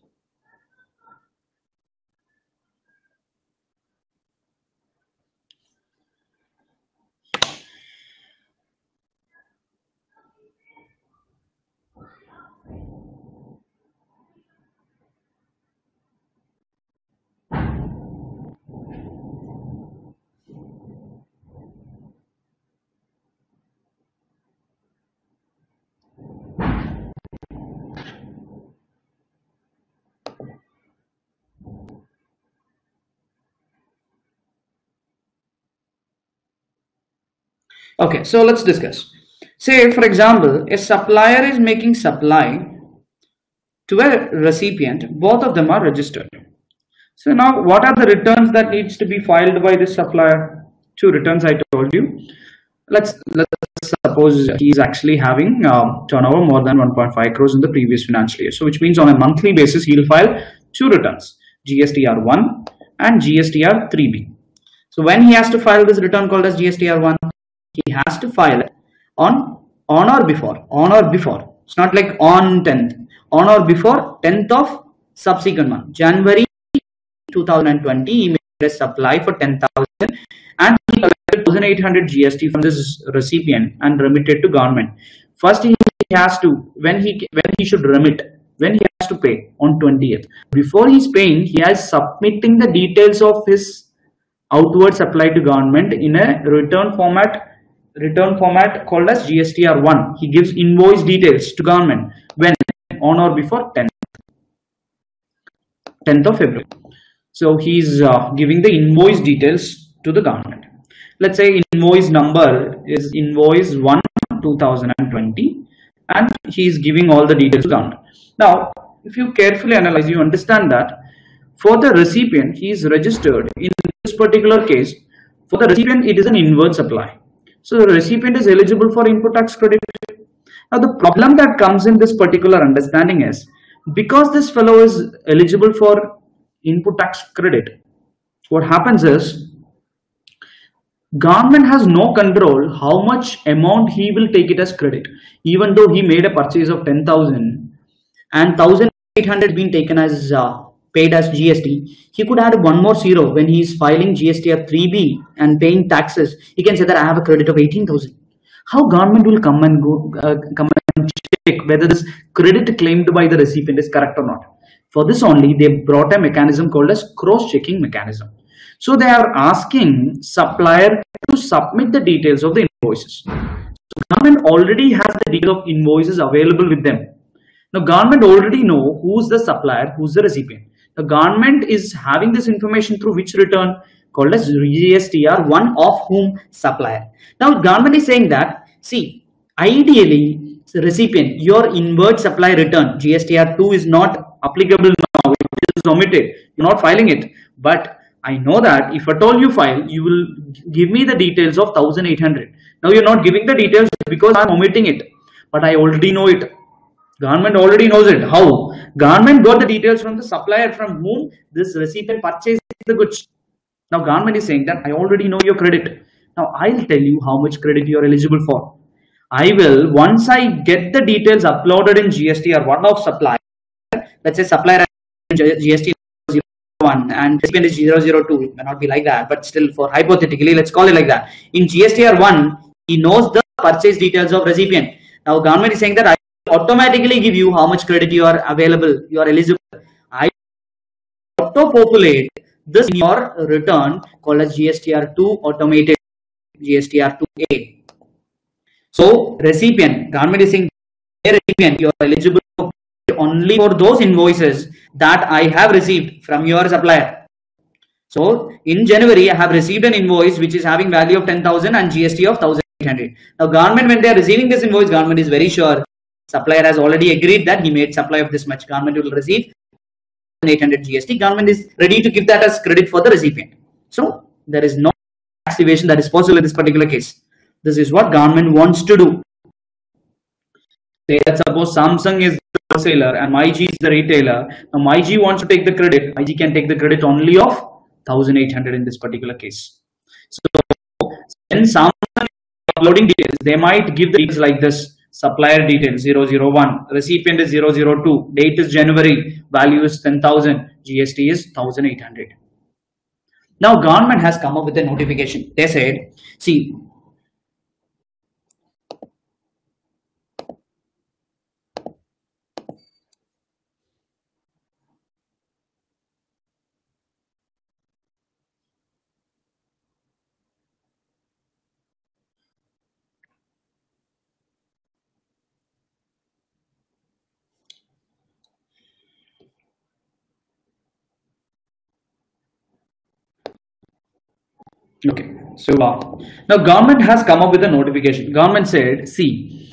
Okay, so let's discuss. Say, for example, a supplier is making supply to a recipient. Both of them are registered. So now what are the returns that needs to be filed by this supplier? Two returns I told you. Let's suppose he is actually having turnover more than 1.5 crores in the previous financial year. So which means on a monthly basis he will file two returns, GSTR1 and GSTR3B. So when he has to file this return called as GSTR1, he has to file it on or before. It's not like on 10th, on or before 10th of subsequent month. January 2020, he made a supply for 10,000 and he collected 1,800 GST from this recipient and remitted to government. First, he has to, when he should remit, when he has to pay on 20th. Before he's paying, he has submitting the details of his outward supply to government in a return format called as GSTR1. He gives invoice details to government when on or before 10th of February. So he's giving the invoice details to the government. Let's say invoice number is invoice 1 2020 and he's giving all the details to government. Now if you carefully analyze, you understand that for the recipient, he is registered in this particular case. For the recipient, it is an inward supply. So the recipient is eligible for input tax credit. Now the problem that comes in this particular understanding is, because this fellow is eligible for input tax credit, what happens is government has no control how much amount he will take it as credit. Even though he made a purchase of 10,000 and 1,800 been taken as paid as GST, he could add one more zero when he is filing GSTR3B and paying taxes. He can say that I have a credit of 18,000. How government will come and check whether this credit claimed by the recipient is correct or not? For this only, they brought a mechanism called as cross-checking mechanism. So they are asking supplier to submit the details of the invoices. So government already has the detail of invoices available with them. Now government already know who's the supplier, who's the recipient. The government is having this information through which return called as GSTR, one of whom supplier. Now government is saying that, see, ideally the recipient, your inward supply return GSTR2 is not applicable now, it is omitted, you're not filing it. But I know that if at all you file, you will give me the details of 1,800. Now you're not giving the details because I'm omitting it, but I already know it. Government already knows it. How? Government got the details from the supplier from whom this recipient purchased the goods. Now government is saying that I already know your credit. Now I'll tell you how much credit you are eligible for. I will, once I get the details uploaded in GSTR one of supplier, let's say supplier GST 01 and recipient is 002. It may not be like that, but still for hypothetically, let's call it like that. In GSTR 1, he knows the purchase details of recipient. Now government is saying that I automatically give you how much credit you are available, you are eligible. I auto populate this in your return called as GSTR2 automated, GSTR2A. So recipient, government is saying, hey, recipient, you are eligible only for those invoices that I have received from your supplier. So in January, I have received an invoice which is having value of 10,000 and GST of 1,800. Now government, when they are receiving this invoice, government is very sure supplier has already agreed that he made supply of this much. Government will receive 1,800 GST. Government is ready to give that as credit for the recipient. So there is no tax evasion that is possible in this particular case. This is what government wants to do. Say that suppose Samsung is the wholesaler and MyG is the retailer. Now MyG wants to take the credit. MyG can take the credit only of 1,800 in this particular case. So when Samsung is uploading details, they might give the details like this. Supplier details 001, recipient is 002, date is January, value is 10,000, GST is 1,800. Now government has come up with a notification. They said, see, okay, so now government has come up with a notification. Government said, see,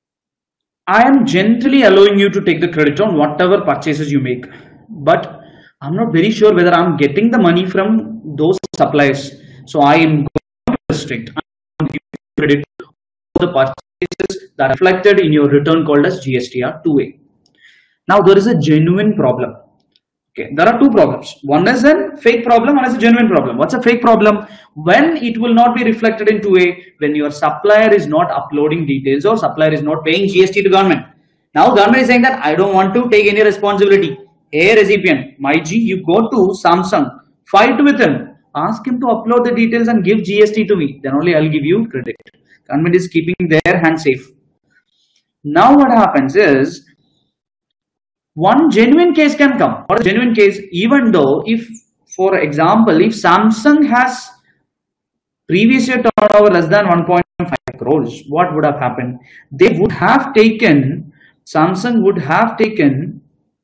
I am generally allowing you to take the credit on whatever purchases you make, but I'm not very sure whether I'm getting the money from those suppliers. So I am going to restrict. I'm going to give credit for the purchases that are reflected in your return called as GSTR 2A. Now there is a genuine problem. Okay, there are two problems. One is a fake problem, one is a genuine problem. What's a fake problem? When it will not be reflected in 2A, when your supplier is not uploading details or supplier is not paying GST to government. Now government is saying that I don't want to take any responsibility. Hey recipient, my G, you go to Samsung, fight with him, ask him to upload the details and give GST to me. Then only I'll give you credit. Government is keeping their hand safe. Now what happens is, one genuine case can come. What is a genuine case? Even though if, for example, if Samsung has previous year turnover less than 1.5 crores, what would have happened? They would have taken, Samsung would have taken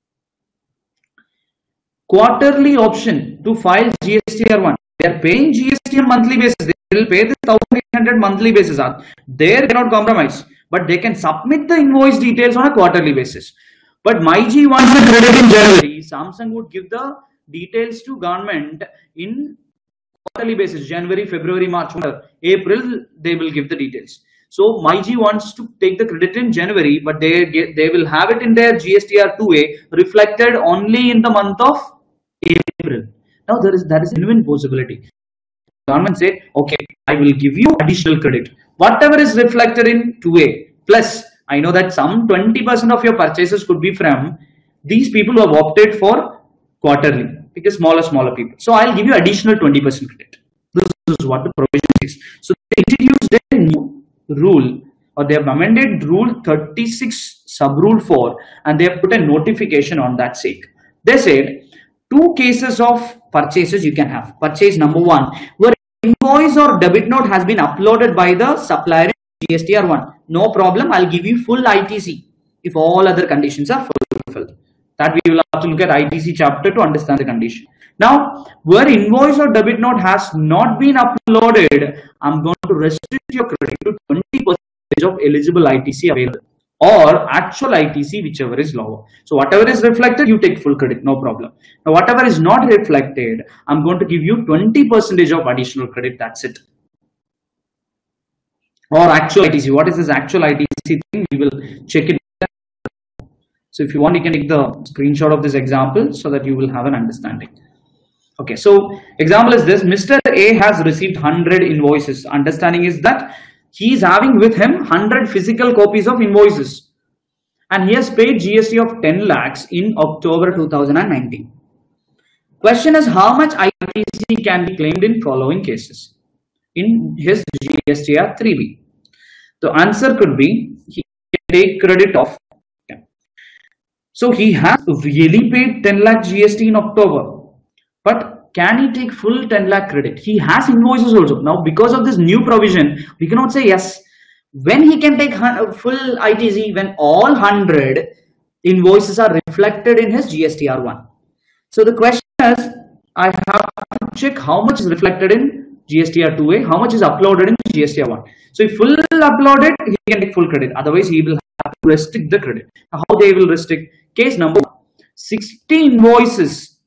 quarterly option to file GSTR1. They are paying GST on monthly basis. They will pay this 1,800 monthly basis. There they cannot compromise, but they can submit the invoice details on a quarterly basis. But MyG wants the credit in January. Samsung would give the details to government in quarterly basis, January, February, March, April, they will give the details. So MyG wants to take the credit in January, but they will have it in their GSTR 2A reflected only in the month of April. Now that is a genuine possibility. Government said, okay, I will give you additional credit. Whatever is reflected in 2A plus, I know that some 20% of your purchases could be from these people who have opted for quarterly, because smaller people. So I'll give you additional 20% credit. This is what the provision is. So they introduced a new rule, or they have amended rule 36 sub rule 4, and they have put a notification on that sake. They said two cases of purchases you can have. Purchase number one, where invoice or debit note has been uploaded by the supplier in GSTR1. No problem, I'll give you full ITC if all other conditions are fulfilled. That we will have to look at ITC chapter to understand the condition. Now, where invoice or debit note has not been uploaded, I'm going to restrict your credit to 20% of eligible ITC available, or actual ITC, whichever is lower. So whatever is reflected, you take full credit, no problem. Now whatever is not reflected, I'm going to give you 20% of additional credit, that's it. Or actual ITC. What is this actual ITC thing? We will check it. So if you want, you can take the screenshot of this example so that you will have an understanding. Okay, so example is this: Mr. A has received 100 invoices. Understanding is that he is having with him 100 physical copies of invoices, and he has paid GST of 10 lakhs in October 2019. Question is, how much ITC can be claimed in following cases in his GSTR 3B? The answer could be, he can take credit of. So he has really paid 10 lakh GST in October, but can he take full 10 lakh credit? He has invoices also. Now, because of this new provision, we cannot say yes. When he can take full ITC, when all 100 invoices are reflected in his GSTR1. So the question is, I have to check how much is reflected in GSTR2A, how much is uploaded in GSTR1. So if full uploaded, he can take full credit. Otherwise, he will have to restrict the credit. How they will restrict? Case number 1, 60 invoices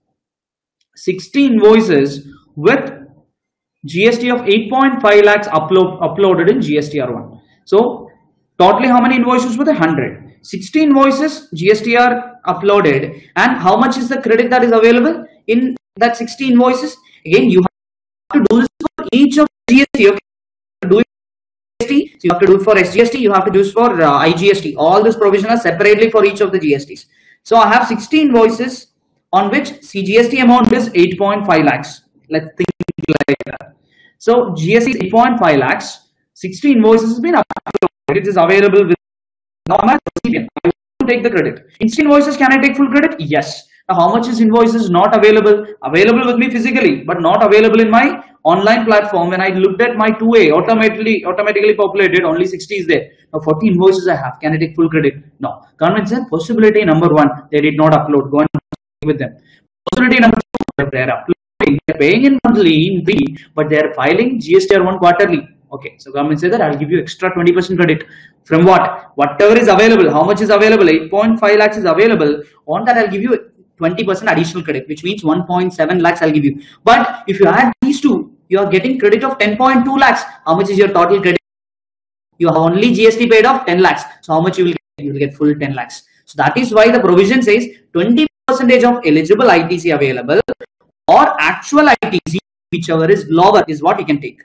with GST of 8.5 lakhs uploaded in GSTR1. So totally how many invoices were there? 100. 60 invoices GSTR uploaded, and how much is the credit that is available in that 60 invoices? Again, you have to do this for each of GST. Okay? Do it for GST, you have to do it for SGST, you have to do this for IGST. All this provision are separately for each of the GSTs. So I have 60 invoices on which CGST amount is 8.5 lakhs. Let's think like that. So GST is 8.5 lakhs. 60 invoices has been uploaded. It is available with normal recipient. I will take the credit. In 60 invoices, can I take full credit? Yes. Now, how much is invoices not available? Available with me physically, but not available in my online platform. When I looked at my 2A, automatically populated, only 60 is there. Now 40 invoices I have. Can I take full credit? No. Government said possibility number 1, they did not upload. Go and with them. Possibility number 2, they are uploading, they are paying in monthly in B, but they are filing GSTR1 quarterly. Okay, so government says that I'll give you extra 20% credit. From what? Whatever is available. How much is available? 8.5 lakhs is available. On that, I'll give you 20% additional credit, which means 1.7 lakhs I'll give you. But if you add these two, you are getting credit of 10.2 lakhs. How much is your total credit? You have only GST paid of 10 lakhs. So how much you will get? You will get full 10 lakhs. So that is why the provision says 20% of eligible ITC available or actual ITC, whichever is lower, is what you can take.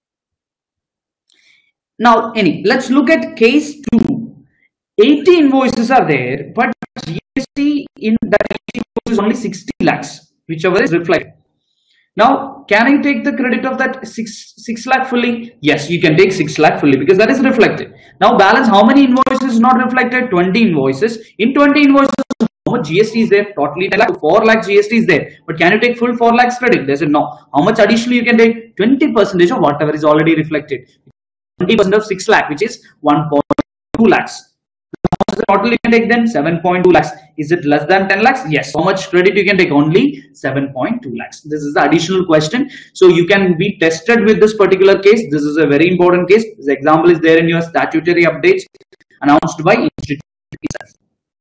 Now, let's look at case 2. 80 invoices are there, but GST in that invoice is only 60 lakhs, whichever is reflected. Now, can I take the credit of that 6 lakh fully? Yes, you can take 6 lakh fully because that is reflected. Now, balance how many invoices not reflected? 20 invoices. In 20 invoices, how much GST is there? Totally 10 lakh, 4 lakh GST is there. But can you take full 4 lakhs credit? They said no. How much additionally you can take? 20% of whatever is already reflected. 20% of 6 lakh, which is 1.2 lakhs. Total you can take then 7.2 lakhs. Is it less than 10 lakhs? Yes. How much credit you can take? Only 7.2 lakhs. This is the additional question. So you can be tested with this particular case. This is a very important case. This example is there in your statutory updates announced by institute itself.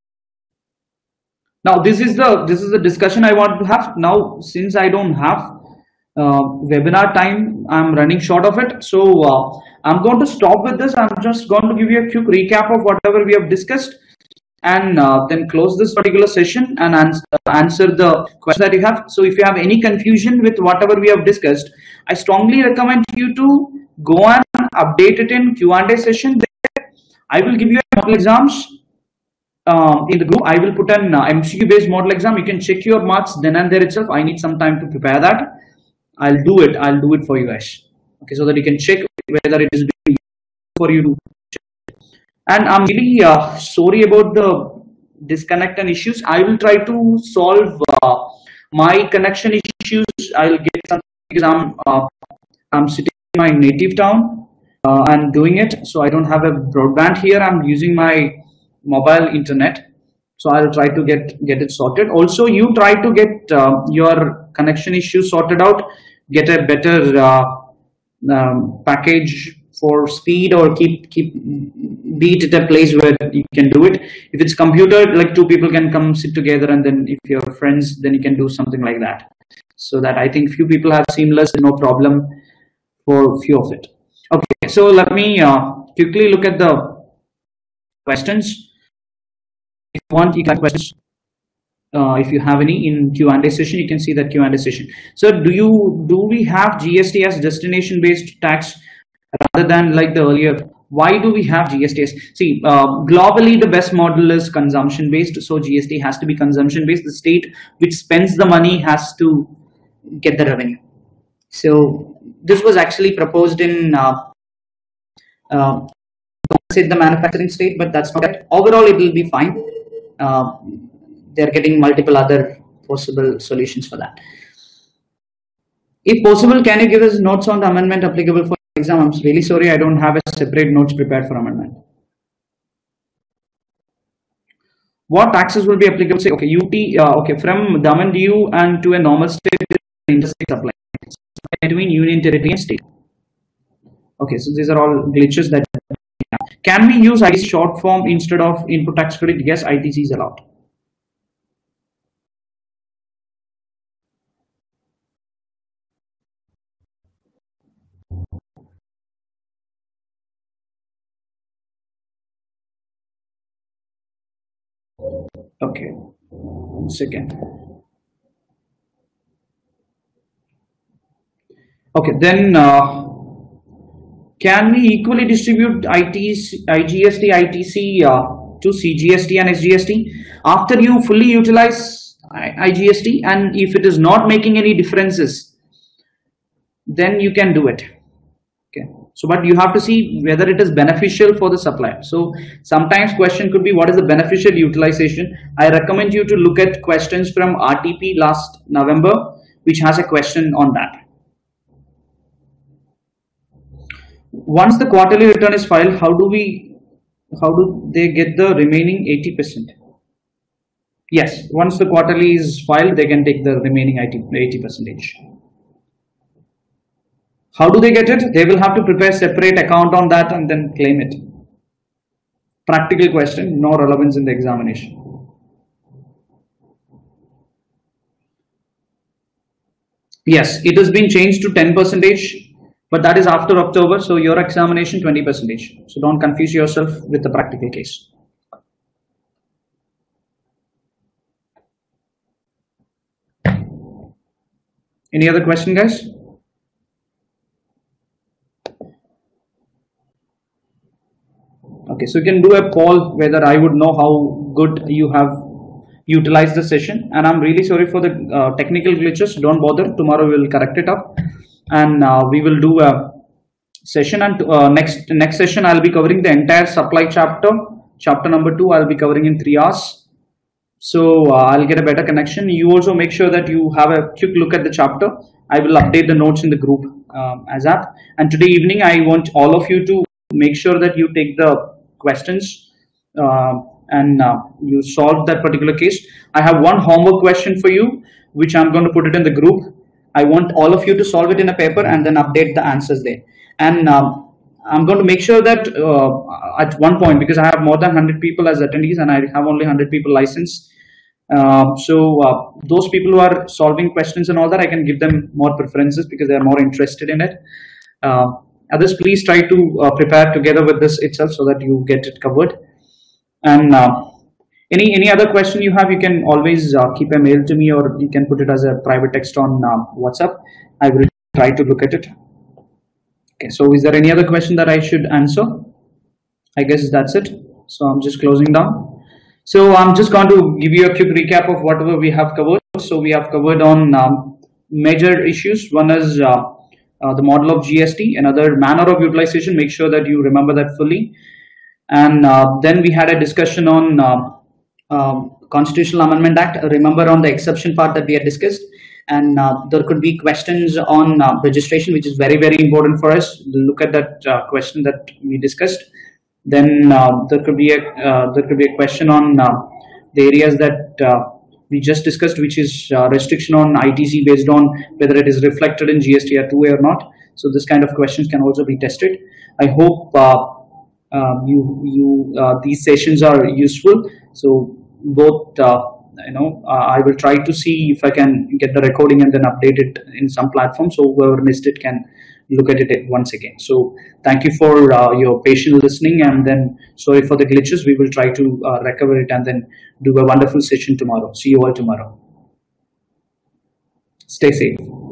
Now this is the discussion I want to have. Now since I don't have webinar time, I'm running short of it, so I'm going to stop with this. I'm just going to give you a quick recap of whatever we have discussed and then close this particular session and answer the questions that you have. So if you have any confusion with whatever we have discussed, I strongly recommend you to go and update it in Q&A session. There I will give you model exams in the group. I will put an MCQ based model exam. You can check your marks then and there itself. I need some time to prepare that. I'll do it for you guys, okay, so that you can check whether it is being for you to check. And I'm really sorry about the disconnect and issues. I will try to solve my connection issues. I'll get some because I'm sitting in my native town and doing it, so I don't have a broadband here. I'm using my mobile internet, so I'll try to get it sorted. Also, you try to get your connection issues sorted out, get a better package for speed, or keep beat at a place where you can do it. If it's computer, like 2 people can come sit together, and then if you're friends, then you can do something like that. So that I think few people have seamless, no problem for few of it. Okay, so let me quickly look at the questions. If you want, you can have questions. If you have any in Q&A session, you can see that Q&A session. So do we have GST as destination based tax rather than like the earlier? Why do we have GST? See, globally the best model is consumption based, so GST has to be consumption based. The state which spends the money has to get the revenue. So this was actually proposed in say the manufacturing state, but that's not it. Overall it will be fine. They're getting multiple other possible solutions for that. If possible, can you give us notes on the amendment applicable for exam? I'm really sorry, I don't have a separate notes prepared for amendment. What taxes will be applicable? Say, okay, UT, okay, from Daman DU and to a normal state, interstate supply between union territory and state. Okay, so these are all glitches that. Can we use ITC short form instead of input tax credit? Yes, ITC is allowed. Okay, 1 second. Okay, then can we equally distribute IGST, ITC to CGST and SGST after you fully utilize IGST, and if it is not making any differences, then you can do it. Okay, so but you have to see whether it is beneficial for the supplier. So sometimes question could be, what is the beneficial utilization? I recommend you to look at questions from RTP last November, which has a question on that. Once the quarterly return is filed, how do they get the remaining 80%? Yes, once the quarterly is filed, they can take the remaining 80%. How do they get it? They will have to prepare separate account on that and then claim it. Practical question, no relevance in the examination. Yes, it has been changed to 10 percentage, but that is after October. So your examination 20 percentage. So don't confuse yourself with the practical case. Any other question, guys? Okay, so you can do a poll whether I would know how good you have utilized the session. And I'm really sorry for the technical glitches. Don't bother. Tomorrow we will correct it up, and we will do a session. And next session I'll be covering the entire supply chapter. Chapter number 2 I'll be covering in 3 hours. So I'll get a better connection. You also make sure that you have a quick look at the chapter. I will update the notes in the group as that. And today evening I want all of you to make sure that you take the questions and you solve that particular case. I have one homework question for you, which I'm going to put it in the group. I want all of you to solve it in a paper and then update the answers there. And I'm going to make sure that at one point, because I have more than 100 people as attendees and I have only 100 people licensed. Those people who are solving questions and all that, I can give them more preferences because they are more interested in it. Others, please try to prepare together with this itself so that you get it covered. And any other question you have, you can always keep a mail to me, or you can put it as a private text on WhatsApp. I will try to look at it. Okay, so is there any other question that I should answer? I guess that's it. So I'm just closing down. So I'm just going to give you a quick recap of whatever we have covered. So we have covered on major issues. One is the model of GST, another manner of utilization. Make sure that you remember that fully. And then we had a discussion on Constitutional Amendment Act. Remember on the exception part that we had discussed. And there could be questions on registration, which is very, very important for us. Look at that question that we discussed. Then there could be a question on the areas that we just discussed, which is restriction on ITC based on whether it is reflected in GST at 2A or not. So this kind of questions can also be tested. I hope these sessions are useful. So both I will try to see if I can get the recording and then update it in some platform, so whoever missed it can look at it once again. So thank you for your patient listening, and then sorry for the glitches. We will try to recover it and then do a wonderful session tomorrow. See you all tomorrow. Stay safe.